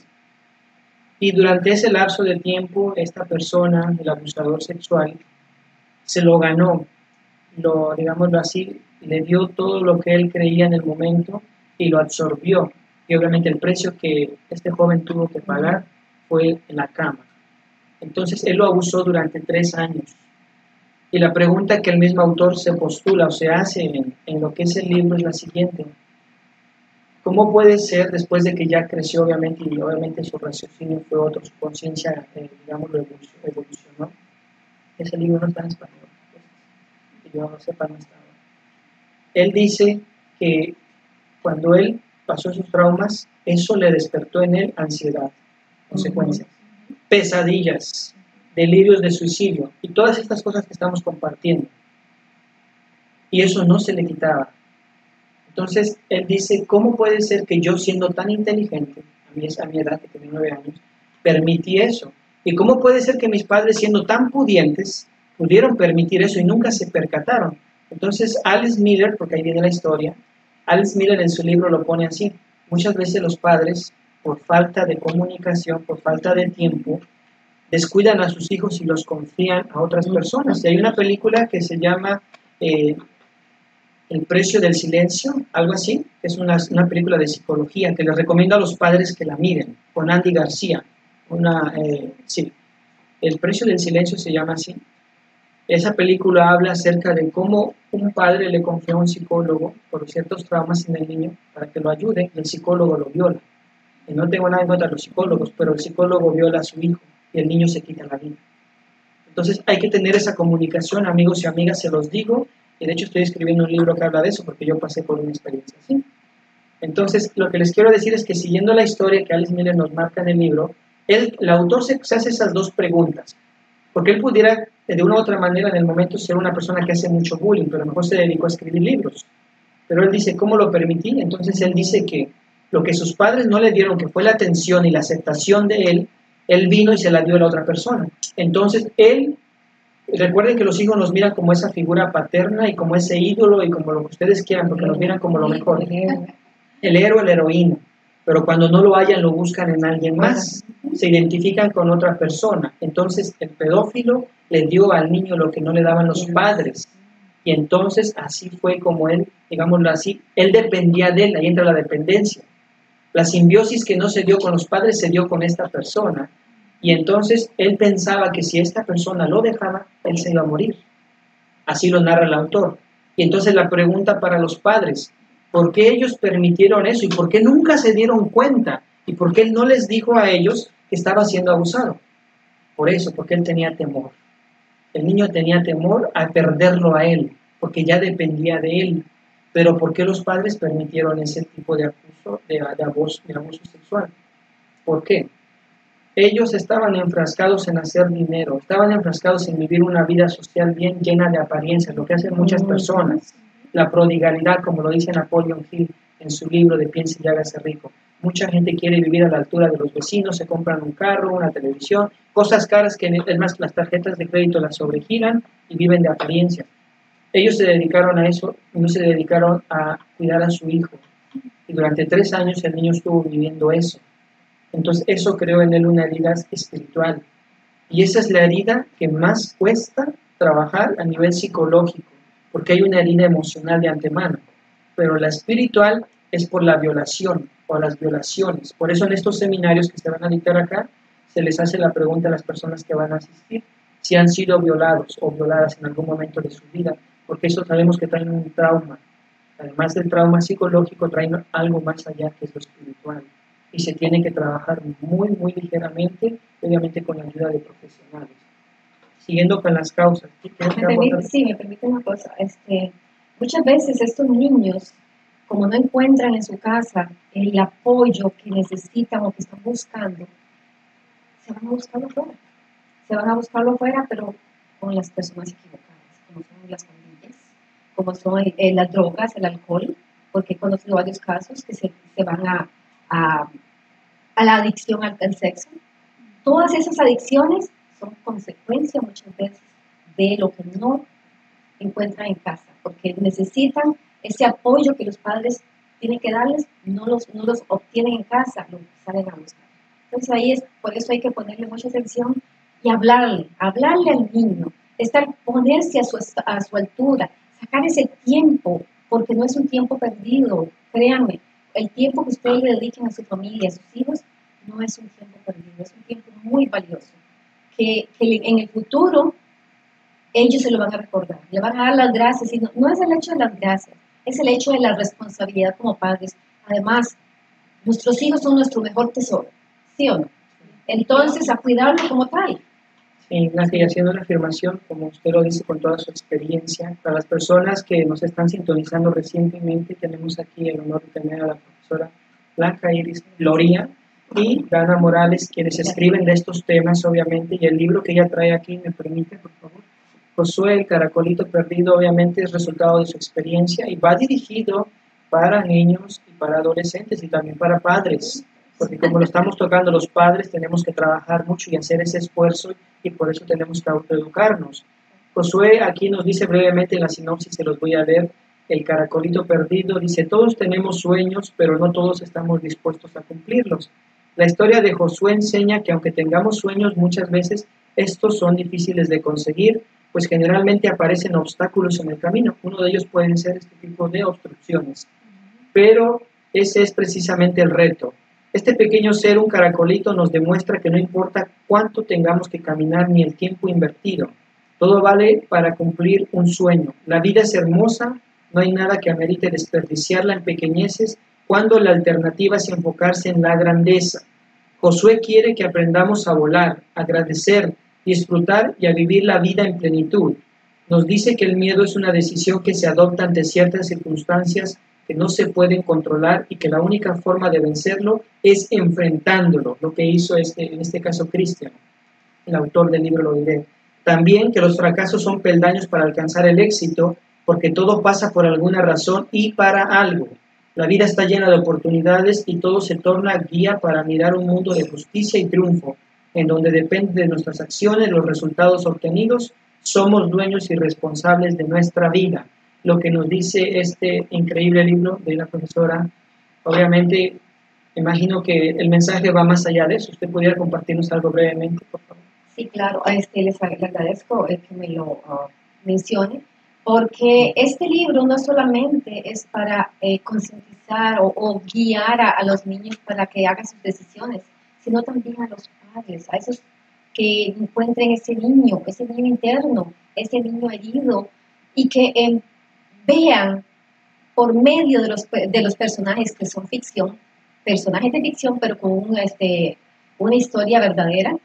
Y durante ese lapso de tiempo, esta persona, el abusador sexual, se lo ganó, lo, digámoslo así, le dio todo lo que él creía en el momento y lo absorbió. Y obviamente el precio que este joven tuvo que pagar fue en la cama. Entonces él lo abusó durante tres años. Y la pregunta que el mismo autor se postula o se hace en, en lo que es el libro es la siguiente: ¿cómo puede ser, después de que ya creció obviamente, y obviamente su raciocinio fue otro, su conciencia, eh, digamos, evolucionó? Ese libro no está en español, pues, que yo no sepa, no está. Él dice que cuando él pasó sus traumas, eso le despertó en él ansiedad, consecuencias, pesadillas, delirios de suicidio y todas estas cosas que estamos compartiendo. Y eso no se le quitaba. Entonces, él dice, ¿cómo puede ser que yo, siendo tan inteligente, a mi, a mi edad, que tenía nueve años, permití eso? ¿Y cómo puede ser que mis padres, siendo tan pudientes, pudieron permitir eso y nunca se percataron? Entonces, Alice Miller, porque ahí viene la historia, Alice Miller en su libro lo pone así: muchas veces los padres, por falta de comunicación, por falta de tiempo, descuidan a sus hijos y los confían a otras personas. Y hay una película que se llama eh, El precio del silencio, algo así, que es una, una película de psicología que les recomiendo a los padres que la miren, con Andy García. Una, eh, sí, El precio del silencio se llama así. Esa película habla acerca de cómo un padre le confió a un psicólogo por ciertos traumas en el niño para que lo ayude, y el psicólogo lo viola. Y no tengo nada en contra de los psicólogos, pero el psicólogo viola a su hijo y el niño se quita la vida. Entonces hay que tener esa comunicación, amigos y amigas, se los digo, y de hecho estoy escribiendo un libro que habla de eso porque yo pasé por una experiencia así. Entonces lo que les quiero decir es que, siguiendo la historia que Alice Miller nos marca en el libro, él, el autor se, se hace esas dos preguntas, porque él pudiera de una u otra manera en el momento ser una persona que hace mucho bullying, pero a lo mejor se dedicó a escribir libros. Pero él dice, ¿cómo lo permití? Entonces él dice que lo que sus padres no le dieron, que fue la atención y la aceptación de él, él vino y se la dio a la otra persona. Entonces él, recuerden que los hijos nos miran como esa figura paterna y como ese ídolo y como lo que ustedes quieran, porque nos miran como lo mejor. El héroe, la heroína. Pero cuando no lo hallan, lo buscan en alguien más, se identifican con otra persona. Entonces el pedófilo le dio al niño lo que no le daban los padres, y entonces así fue como él, digámoslo así, él dependía de él. Ahí entra la dependencia. La simbiosis que no se dio con los padres se dio con esta persona, y entonces él pensaba que si esta persona lo dejaba, él se iba a morir. Así lo narra el autor. Y entonces la pregunta para los padres: ¿por qué ellos permitieron eso? ¿Y por qué nunca se dieron cuenta? ¿Y por qué él no les dijo a ellos que estaba siendo abusado? Por eso, porque él tenía temor. El niño tenía temor a perderlo a él, porque ya dependía de él. Pero ¿por qué los padres permitieron ese tipo de abuso, de, de abuso, de abuso sexual? ¿Por qué? Ellos estaban enfrascados en hacer dinero, estaban enfrascados en vivir una vida social bien llena de apariencias, lo que hacen muchas personas. La prodigalidad, como lo dice Napoleon Hill en su libro de Piense y hágase rico. Mucha gente quiere vivir a la altura de los vecinos, se compran un carro, una televisión, cosas caras que, es más, las tarjetas de crédito las sobregiran y viven de apariencias. Ellos se dedicaron a eso, no se dedicaron a cuidar a su hijo. Y durante tres años el niño estuvo viviendo eso. Entonces eso creó en él una herida espiritual. Y esa es la herida que más cuesta trabajar a nivel psicológico, porque hay una herida emocional de antemano. Pero la espiritual es por la violación o las violaciones. Por eso en estos seminarios que se van a dictar acá, se les hace la pregunta a las personas que van a asistir si han sido violados o violadas en algún momento de su vida, porque eso sabemos que traen un trauma. Además del trauma psicológico, traen algo más allá que es lo espiritual. Y se tiene que trabajar muy, muy ligeramente, obviamente con la ayuda de profesionales. Siguiendo con las causas. ¿Me permite, sí, me permite una cosa. Este, muchas veces estos niños, como no encuentran en su casa el apoyo que necesitan o que están buscando, se van a buscarlo fuera. Se van a buscarlo afuera, pero con las personas equivocadas, como son las pandillas, como son eh, las drogas, el alcohol, porque he conocido varios casos que se, se van a, a, a la adicción al, al sexo. Todas esas adicciones son consecuencia muchas veces de lo que no encuentran en casa, porque necesitan ese apoyo que los padres tienen que darles, no los, no los obtienen en casa, lo salen a buscar. Entonces ahí es, por eso hay que ponerle mucha atención y hablarle, hablarle al niño, estar, ponerse a su, a su altura, sacar ese tiempo, porque no es un tiempo perdido, créanme, el tiempo que ustedes le dediquen a su familia, a sus hijos, no es un tiempo perdido, es un tiempo muy valioso, que, que en el futuro ellos se lo van a recordar, le van a dar las gracias, y no, no es el hecho de las gracias, es el hecho de la responsabilidad como padres. Además, nuestros hijos son nuestro mejor tesoro, ¿sí o no? Entonces, a cuidarlo como tal. Sí, Ignacia, y haciendo la afirmación, como usted lo dice con toda su experiencia, para las personas que nos están sintonizando recientemente, tenemos aquí el honor de tener a la profesora Blanca Iris Loría y Dana Morales, quienes escriben de estos temas, obviamente, y el libro que ella trae aquí, me permite, por favor. Josué, el caracolito perdido, obviamente es resultado de su experiencia y va dirigido para niños y para adolescentes y también para padres, porque como lo estamos tocando los padres, tenemos que trabajar mucho y hacer ese esfuerzo y por eso tenemos que autoeducarnos. Josué aquí nos dice brevemente en la sinopsis, se los voy a leer, el caracolito perdido, dice, todos tenemos sueños, pero no todos estamos dispuestos a cumplirlos. La historia de Josué enseña que aunque tengamos sueños, muchas veces estos son difíciles de conseguir, pues generalmente aparecen obstáculos en el camino. Uno de ellos pueden ser este tipo de obstrucciones. Pero ese es precisamente el reto. Este pequeño ser, un caracolito, nos demuestra que no importa cuánto tengamos que caminar ni el tiempo invertido. Todo vale para cumplir un sueño. La vida es hermosa, no hay nada que amerite desperdiciarla en pequeñeces cuando la alternativa es enfocarse en la grandeza. Josué quiere que aprendamos a volar, a agradecer, disfrutar y a vivir la vida en plenitud. Nos dice que el miedo es una decisión que se adopta ante ciertas circunstancias que no se pueden controlar y que la única forma de vencerlo es enfrentándolo, lo que hizo este, en este caso Cristian, el autor del libro Lo diré. También que los fracasos son peldaños para alcanzar el éxito, porque todo pasa por alguna razón y para algo. La vida está llena de oportunidades y todo se torna guía para mirar un mundo de justicia y triunfo, en donde depende de nuestras acciones los resultados obtenidos, somos dueños y responsables de nuestra vida. Lo que nos dice este increíble libro de la profesora, obviamente, imagino que el mensaje va más allá de eso. ¿Usted pudiera compartirnos algo brevemente, por favor? Sí, claro, este, les agradezco el que me lo uh, mencione, porque este libro no solamente es para eh, concientizar o, o guiar a, a los niños para que hagan sus decisiones, sino también a los padres, a esos que encuentren ese niño, ese niño interno, ese niño herido, y que eh, vean por medio de los, de los personajes que son ficción, personajes de ficción, pero con un, este, una historia verdadera,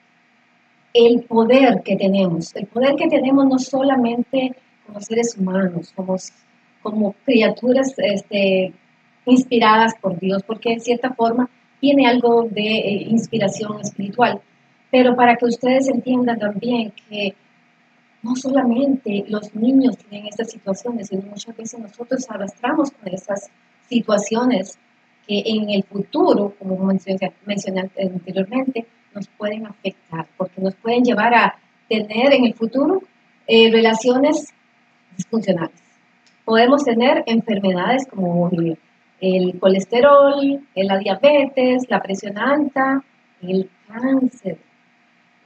el poder que tenemos, el poder que tenemos no solamente como seres humanos, como, como criaturas este, inspiradas por Dios, porque en cierta forma tiene algo de eh, inspiración espiritual, pero para que ustedes entiendan también que no solamente los niños tienen estas situaciones, sino muchas veces nosotros arrastramos con esas situaciones que en el futuro, como mencioné, mencioné anteriormente, nos pueden afectar, porque nos pueden llevar a tener en el futuro eh, relaciones disfuncionales. Podemos tener enfermedades como el, el colesterol, la diabetes, la presión alta, el cáncer,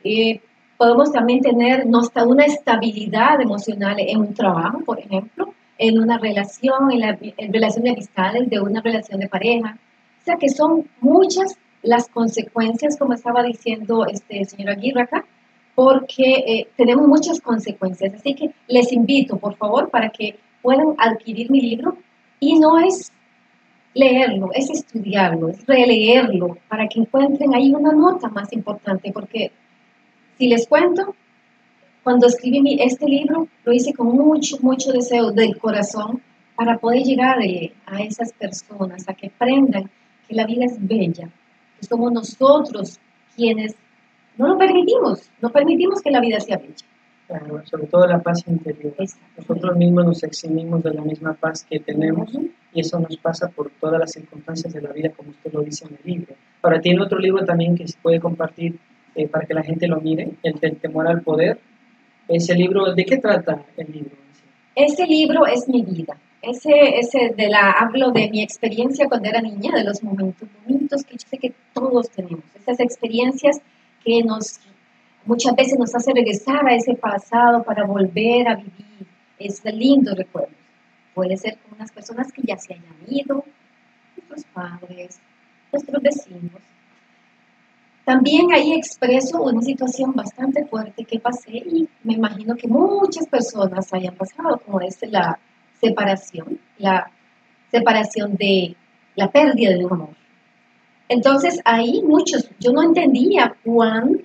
Eh, podemos también tener no, una estabilidad emocional en un trabajo, por ejemplo, en una relación, en la en relación de amistades, de una relación de pareja. O sea que son muchas las consecuencias, como estaba diciendo este señor Aguirre acá, porque eh, tenemos muchas consecuencias. Así que les invito, por favor, para que puedan adquirir mi libro. Y no es leerlo, es estudiarlo, es releerlo, para que encuentren ahí una nota más importante, porque si les cuento, cuando escribí mi, este libro, lo hice con mucho, mucho deseo del corazón para poder llegar eh, a esas personas, a que aprendan que la vida es bella, que somos nosotros quienes no lo permitimos, no permitimos que la vida sea bella. Claro, sobre todo la paz interior. Nosotros mismos nos eximimos de la misma paz que tenemos, uh-huh, y eso nos pasa por todas las circunstancias de la vida, como usted lo dice en el libro. Ahora, tiene otro libro también que se puede compartir eh, para que la gente lo mire, el del temor al poder. Ese libro, ¿de qué trata el libro? Ese libro es mi vida. Ese, ese de la, hablo de mi experiencia cuando era niña, de los momentos bonitos que yo sé que todos tenemos. Esas experiencias que nos muchas veces nos hace regresar a ese pasado para volver a vivir ese lindo recuerdo. Puede ser con unas personas que ya se hayan ido, nuestros padres, nuestros vecinos. También ahí expreso una situación bastante fuerte que pasé y me imagino que muchas personas hayan pasado, como es la separación, la separación de la pérdida de un amor. Entonces ahí muchos, yo no entendía cuán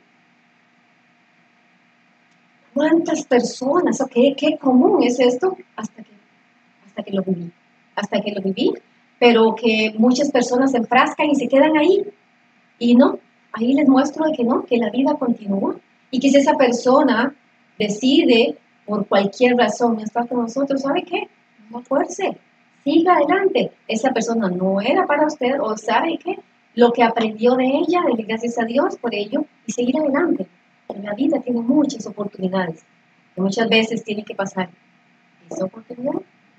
¿Cuántas personas? ¿O qué, qué común es esto? Hasta que, hasta que lo viví. Hasta que lo viví. Pero que muchas personas se enfrascan y se quedan ahí. Y no, ahí les muestro que no, que la vida continúa. Y que si esa persona decide, por cualquier razón, no estar con nosotros, ¿sabe qué? No fuerce. Siga adelante. Esa persona no era para usted, o ¿sabe qué? Lo que aprendió de ella, dele gracias a Dios por ello, y seguir adelante. En la vida tiene muchas oportunidades, que muchas veces tiene que pasar esa oportunidad,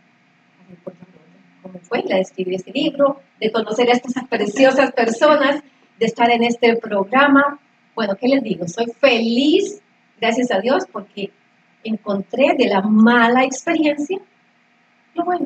como fue la de escribir este libro, de conocer a estas preciosas personas, de estar en este programa. Bueno, ¿qué les digo? Soy feliz, gracias a Dios, porque encontré de la mala experiencia lo bueno.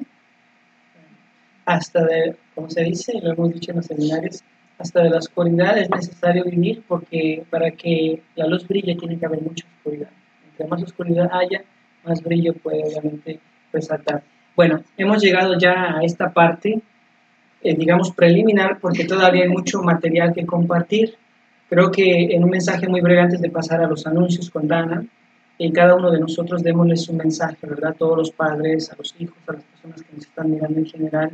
Hasta de, como se dice, y lo hemos dicho en los seminarios, hasta de la oscuridad es necesario vivir, porque para que la luz brille tiene que haber mucha oscuridad. Entre más oscuridad haya, más brillo puede obviamente resaltar. Bueno, hemos llegado ya a esta parte, eh, digamos preliminar, porque todavía hay mucho material que compartir. Creo que en un mensaje muy breve antes de pasar a los anuncios con Dana, y cada uno de nosotros démosles un mensaje, ¿verdad? Todos los padres, a los hijos, a las personas que nos están mirando en general,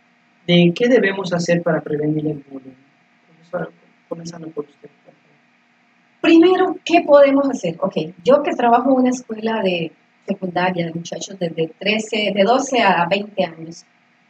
de qué debemos hacer para prevenir el bullying. Profesora, comenzando por usted. Primero, ¿qué podemos hacer? Ok, yo que trabajo en una escuela de secundaria de muchachos desde trece, de doce a veinte años,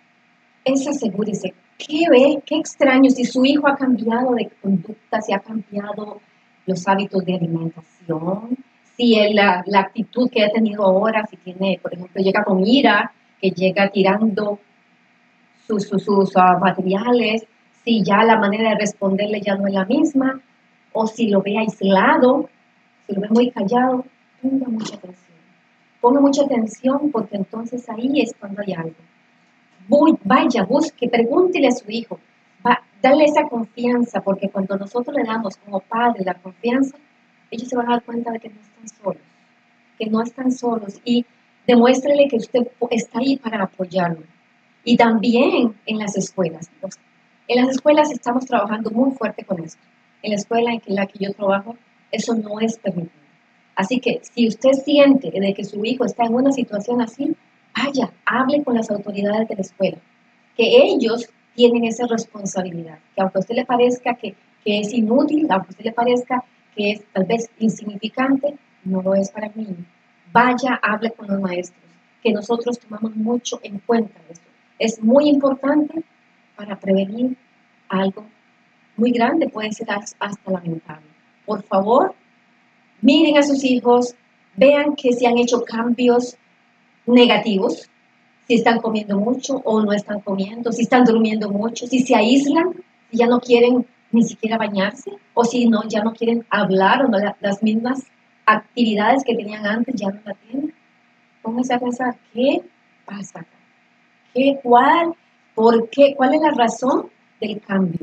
es asegúrese, ¿qué ve? ¿Qué extraño? Si su hijo ha cambiado de conducta, si ha cambiado los hábitos de alimentación, si él, la, la actitud que ha tenido ahora, si tiene, por ejemplo, llega con ira, que llega tirando sus, sus, sus uh, materiales, si ya la manera de responderle ya no es la misma, o si lo ve aislado, si lo ve muy callado, ponga mucha atención. Ponga mucha atención porque entonces ahí es cuando hay algo. Voy, vaya, busque, pregúntele a su hijo, va, dale esa confianza, porque cuando nosotros le damos como padre la confianza, ellos se van a dar cuenta de que no están solos, que no están solos, y demuéstrele que usted está ahí para apoyarlo. Y también en las escuelas. En las escuelas estamos trabajando muy fuerte con esto. En la escuela en la que yo trabajo, eso no es permitido. Así que si usted siente de que su hijo está en una situación así, vaya, hable con las autoridades de la escuela, que ellos tienen esa responsabilidad, que aunque a usted le parezca que, que es inútil, aunque a usted le parezca que es tal vez insignificante, no lo es para el niño. Vaya, hable con los maestros, que nosotros tomamos mucho en cuenta esto. Es muy importante para prevenir algo muy grande, puede ser hasta lamentable. Por favor, miren a sus hijos, vean que si han hecho cambios negativos, si están comiendo mucho o no están comiendo, si están durmiendo mucho, si se aíslan, si ya no quieren ni siquiera bañarse, o si no, ya no quieren hablar, o no, la, las mismas actividades que tenían antes ya no la tienen. Pónganse a pensar, ¿qué pasa acá? ¿Qué, cuál, por qué, cuál es la razón del cambio?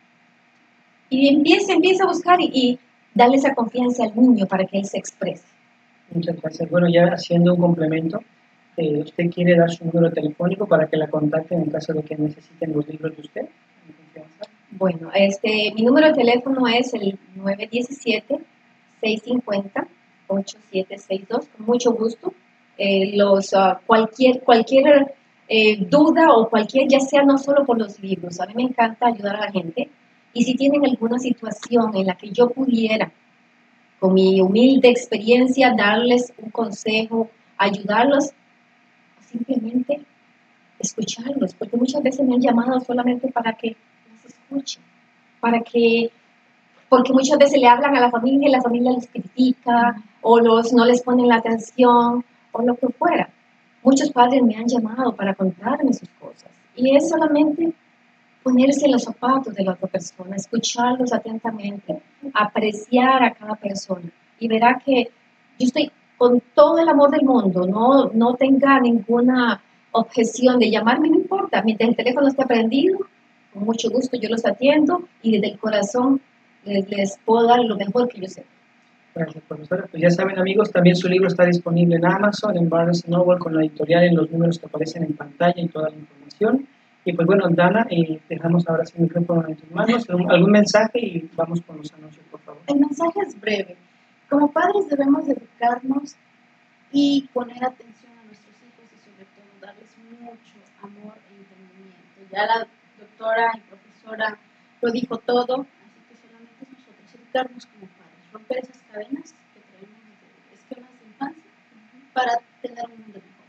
Y empieza, empieza a buscar y, y darle esa confianza al niño para que él se exprese. Muchas gracias. Bueno, ya haciendo un complemento, eh, ¿usted quiere dar su número telefónico para que la contacten en caso de que necesiten los libros de usted? Bueno, este, mi número de teléfono es el nueve uno siete, seis cinco cero, ocho siete seis dos, con mucho gusto. Eh, los, uh, cualquier cualquier eh, duda o cualquier, ya sea no solo por los libros, a mí me encanta ayudar a la gente. Y si tienen alguna situación en la que yo pudiera, con mi humilde experiencia, darles un consejo, ayudarlos, simplemente escucharlos, porque muchas veces me han llamado solamente para que los escuchen, para que, porque muchas veces le hablan a la familia y la familia les critica, o los, no les ponen la atención, o lo que fuera. Muchos padres me han llamado para contarme sus cosas, y es solamente ponerse en los zapatos de la otra persona, escucharlos atentamente, apreciar a cada persona, y verá que yo estoy con todo el amor del mundo, no, no tenga ninguna objeción de llamarme, no importa, mientras el teléfono esté prendido, con mucho gusto yo los atiendo y desde el corazón les, les puedo dar lo mejor que yo sé. Gracias, profesora. Pues ya saben, amigos, también su libro está disponible en Amazon, en Barnes and Noble, con la editorial en los números que aparecen en pantalla y toda la información. Y pues bueno, Dana, eh, dejamos ahora sí el micrófono en tus manos. ¿Algún, algún mensaje? Y vamos con los anuncios, por favor. El mensaje es breve. Como padres debemos educarnos y poner atención a nuestros hijos y sobre todo darles mucho amor e entendimiento. Ya la doctora y profesora lo dijo todo, así que solamente es nosotros educarnos como padres, romper esas cadenas que traemos de esquemas de infancia para tener un mundo mejor.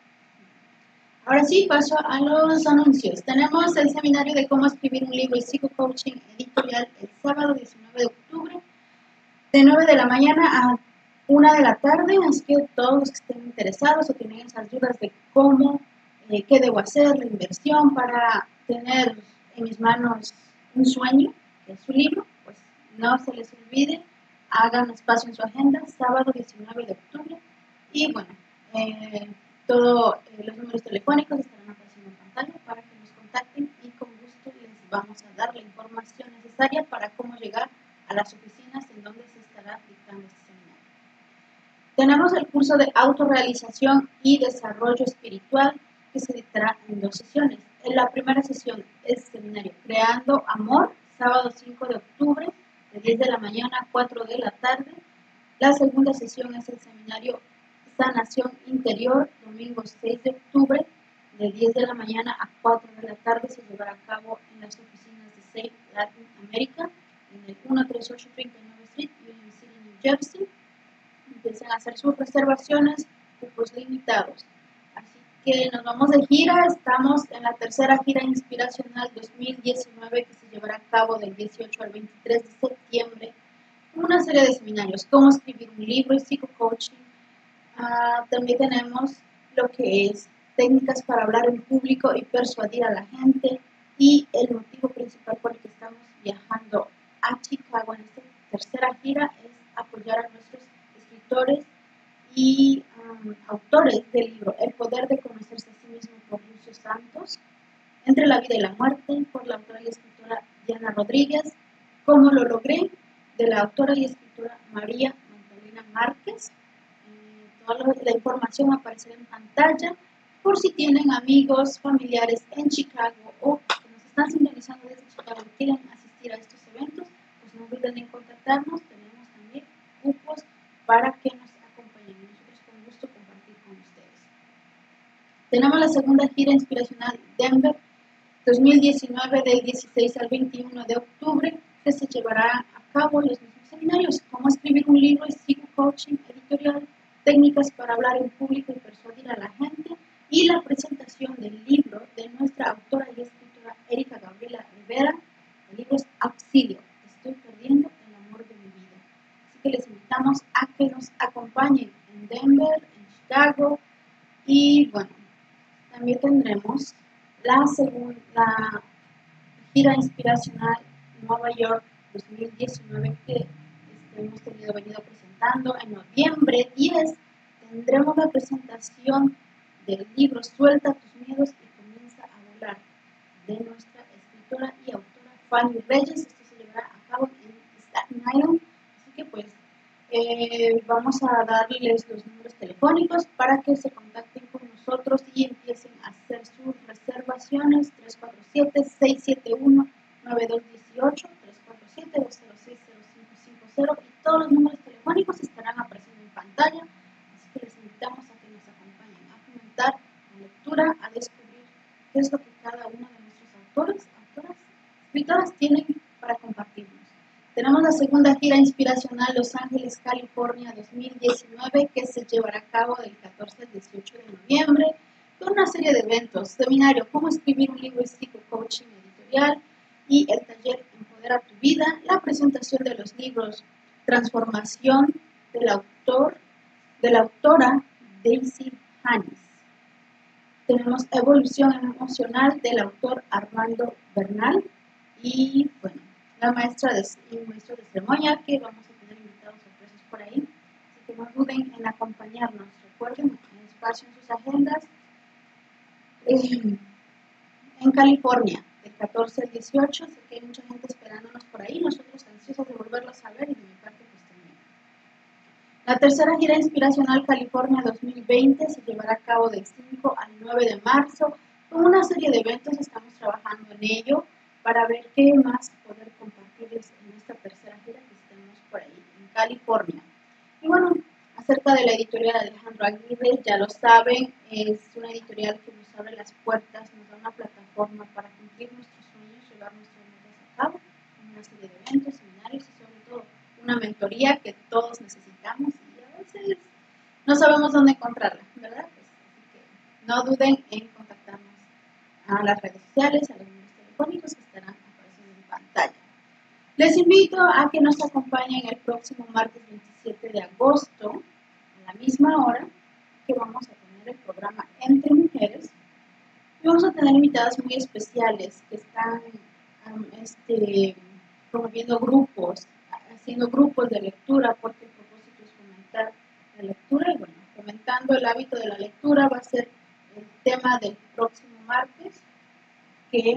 Ahora sí, paso a los anuncios. Tenemos el seminario de cómo escribir un libro y psico-coaching editorial el sábado diecinueve de octubre, de nueve de la mañana a una de la tarde, así que todos los que estén interesados o tienen esas dudas de cómo, eh, qué debo hacer, la inversión para tener en mis manos un sueño, que es su libro, pues no se les olvide, hagan espacio en su agenda, sábado diecinueve de octubre, y bueno, eh, todos eh, los números telefónicos estarán apareciendo en pantalla para que nos contacten y con gusto les vamos a dar la información necesaria para cómo llegar a las oficinas en donde se estará dictando este seminario. Tenemos el curso de autorrealización y desarrollo espiritual que se dictará en dos sesiones. En la primera sesión es el seminario Creando Amor, sábado cinco de octubre, de diez de la mañana a cuatro de la tarde. La segunda sesión es el seminario Sanación Interior, domingo seis de octubre, de diez de la mañana a cuatro de la tarde. Se llevará a cabo en las oficinas de Safe Latin America, en el ciento treinta y ocho treinta y nueve Street, Union City, New Jersey. Empiezan a hacer sus reservaciones, cupos limitados. Así que nos vamos de gira, estamos en la tercera gira inspiracional dos mil diecinueve que se llevará a cabo del dieciocho al veintitrés de septiembre. Una serie de seminarios, cómo escribir un libro y psico-coaching. Uh, también tenemos lo que es técnicas para hablar en público y persuadir a la gente. Y el motivo principal por el que estamos viajando a Chicago en esta tercera gira es apoyar a nuestros escritores y um, autores del libro El poder de conocerse a sí mismo por Lucio Santos, Entre la vida y la muerte por la autora y escritora Diana Rodríguez, Cómo lo logré de la autora y escritora María Magdalena Márquez. Eh, toda la información aparecerá en pantalla por si tienen amigos, familiares en Chicago o que nos están sintonizando desde Chicago y quieren asistir a estos eventos, pues no olviden en contactarnos. Tenemos también cupos para que nos acompañen. Nosotros con gusto compartir con ustedes. Tenemos la segunda gira inspiracional Denver dos mil diecinueve del dieciséis al veintiuno de octubre, que se llevará a cabo los mismos seminarios, cómo escribir un libro y psico-coaching editorial, técnicas para hablar en público y persuadir a la gente, y la presentación del libro de nuestra autora y escritora Erika Gabriela Rivera. El libro es Auxilio, estoy perdiendo el amor de mi vida. Así que les invitamos a que nos acompañen en Denver, en Chicago, y bueno, también tendremos la segunda gira inspiracional Nueva York dos mil diecinueve que este, hemos tenido venido presentando. En noviembre diez tendremos la presentación del libro Suelta tus miedos y comienza a volar, de nuestra escritora y autora Fanny Reyes. Esto se llevará a cabo en Staten Island, así que pues eh, vamos a darles los números telefónicos para que se contacten con nosotros y empiecen a hacer sus reservaciones. Tres cuatro siete, seis siete uno, nueve dos uno ocho, tres cuatro siete, dos cero seis, cero cinco cinco cero, y todos los números telefónicos estarán apareciendo en pantalla, así que les invitamos a que nos acompañen a fomentar la lectura, a descubrir qué es lo que cada uno de nuestros autores, autoras, escritoras tienen para compartirnos. Tenemos la segunda gira inspiracional Los Ángeles, California dos mil diecinueve, que se llevará a cabo del catorce al dieciocho de noviembre, con una serie de eventos, seminario Cómo escribir un libro, estilo coaching editorial, y el taller Empodera tu vida, la presentación de los libros Transformación del autor, de la autora Daisy Hannes. Tenemos Evolución Emocional del autor Armando Bernal y, bueno, la maestra de, y maestro de ceremonia, que vamos a tener invitados sorpresas por ahí. Así que no duden en acompañarnos. Recuerden, en espacio en sus agendas. Eh, en California, del catorce al dieciocho, sé que hay mucha gente esperándonos por ahí. Nosotros ansiosos de volverlos a ver y de mi parte pues también. La tercera gira inspiracional California dos mil veinte se llevará a cabo del cinco al nueve de marzo. Con una serie de eventos estamos trabajando en ello para ver qué más poder compartirles en esta tercera gira que estemos por ahí en California. Y bueno, acerca de la editorial Alejandro Aguirre, ya lo saben, es una editorial que nos abre las puertas, nos da una plataforma para cumplir nuestros sueños, llevar nuestros metas a cabo, una serie de eventos, seminarios y sobre todo una mentoría que todos necesitamos y a veces no sabemos dónde encontrarla, ¿verdad? Pues, así que no duden en contactarnos a las redes sociales, a los números telefónicos que estarán apareciendo en pantalla. Les invito a que nos acompañen el próximo martes veintisiete de agosto, a la misma hora, que vamos a tener el programa Entre Mujeres. Y vamos a tener invitadas muy especiales que están um, este, promoviendo grupos, haciendo grupos de lectura, porque el propósito es fomentar la lectura. Y bueno, fomentando el hábito de la lectura va a ser el tema del próximo martes, que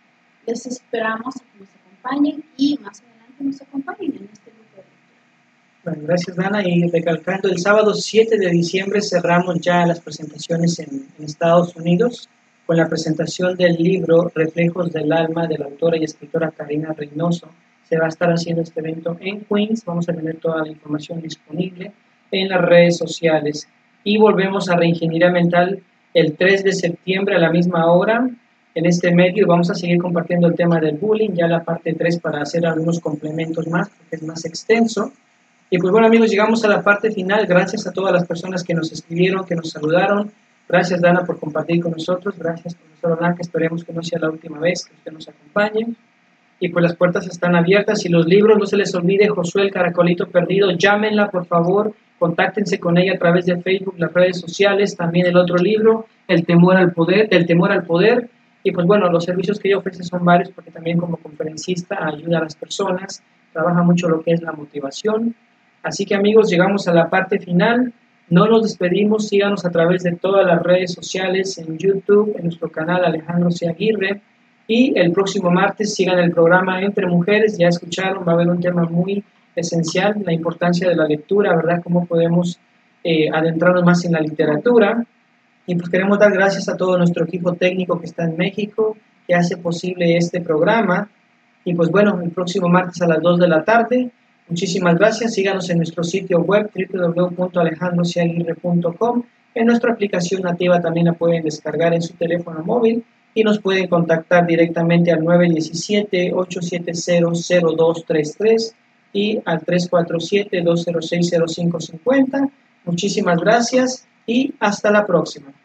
les esperamos a que nos acompañen y más adelante nos acompañen en este grupo de lectura. Bueno, gracias Dana, y recalcando, el sábado siete de diciembre cerramos ya las presentaciones en, en Estados Unidos con la presentación del libro Reflejos del Alma de la autora y escritora Karina Reynoso. Se va a estar haciendo este evento en Queens, vamos a tener toda la información disponible en las redes sociales. Y volvemos a Reingeniería Mental el tres de septiembre a la misma hora. En este medio vamos a seguir compartiendo el tema del bullying, ya la parte tres para hacer algunos complementos más, porque es más extenso. Y pues bueno amigos, llegamos a la parte final. Gracias a todas las personas que nos escribieron, que nos saludaron. Gracias Dana por compartir con nosotros. Gracias profesora Blanca, esperemos que no sea la última vez que usted nos acompañe. Y pues las puertas están abiertas. Y los libros, no se les olvide, Josué el Caracolito Perdido, llámenla por favor, contáctense con ella a través de Facebook, las redes sociales. También el otro libro, El temor al poder, del temor al poder. Y pues bueno, los servicios que ella ofrece son varios, porque también como conferencista ayuda a las personas, trabaja mucho lo que es la motivación. Así que amigos, llegamos a la parte final. No nos despedimos, síganos a través de todas las redes sociales, en YouTube, en nuestro canal Alejandro C. Aguirre. Y el próximo martes sigan el programa Entre Mujeres. Ya escucharon, va a haber un tema muy esencial, la importancia de la lectura, ¿verdad? Cómo podemos eh, adentrarnos más en la literatura. Y pues queremos dar gracias a todo nuestro equipo técnico que está en México, que hace posible este programa. Y pues bueno, el próximo martes a las dos de la tarde. Muchísimas gracias. Síganos en nuestro sitio web doble u doble u doble u punto alejandro c aguirre punto com. En nuestra aplicación nativa también la pueden descargar en su teléfono móvil y nos pueden contactar directamente al nueve uno siete, ocho siete cero, cero dos tres tres y al tres cuatro siete, dos cero seis, cero cinco cinco cero. Muchísimas gracias y hasta la próxima.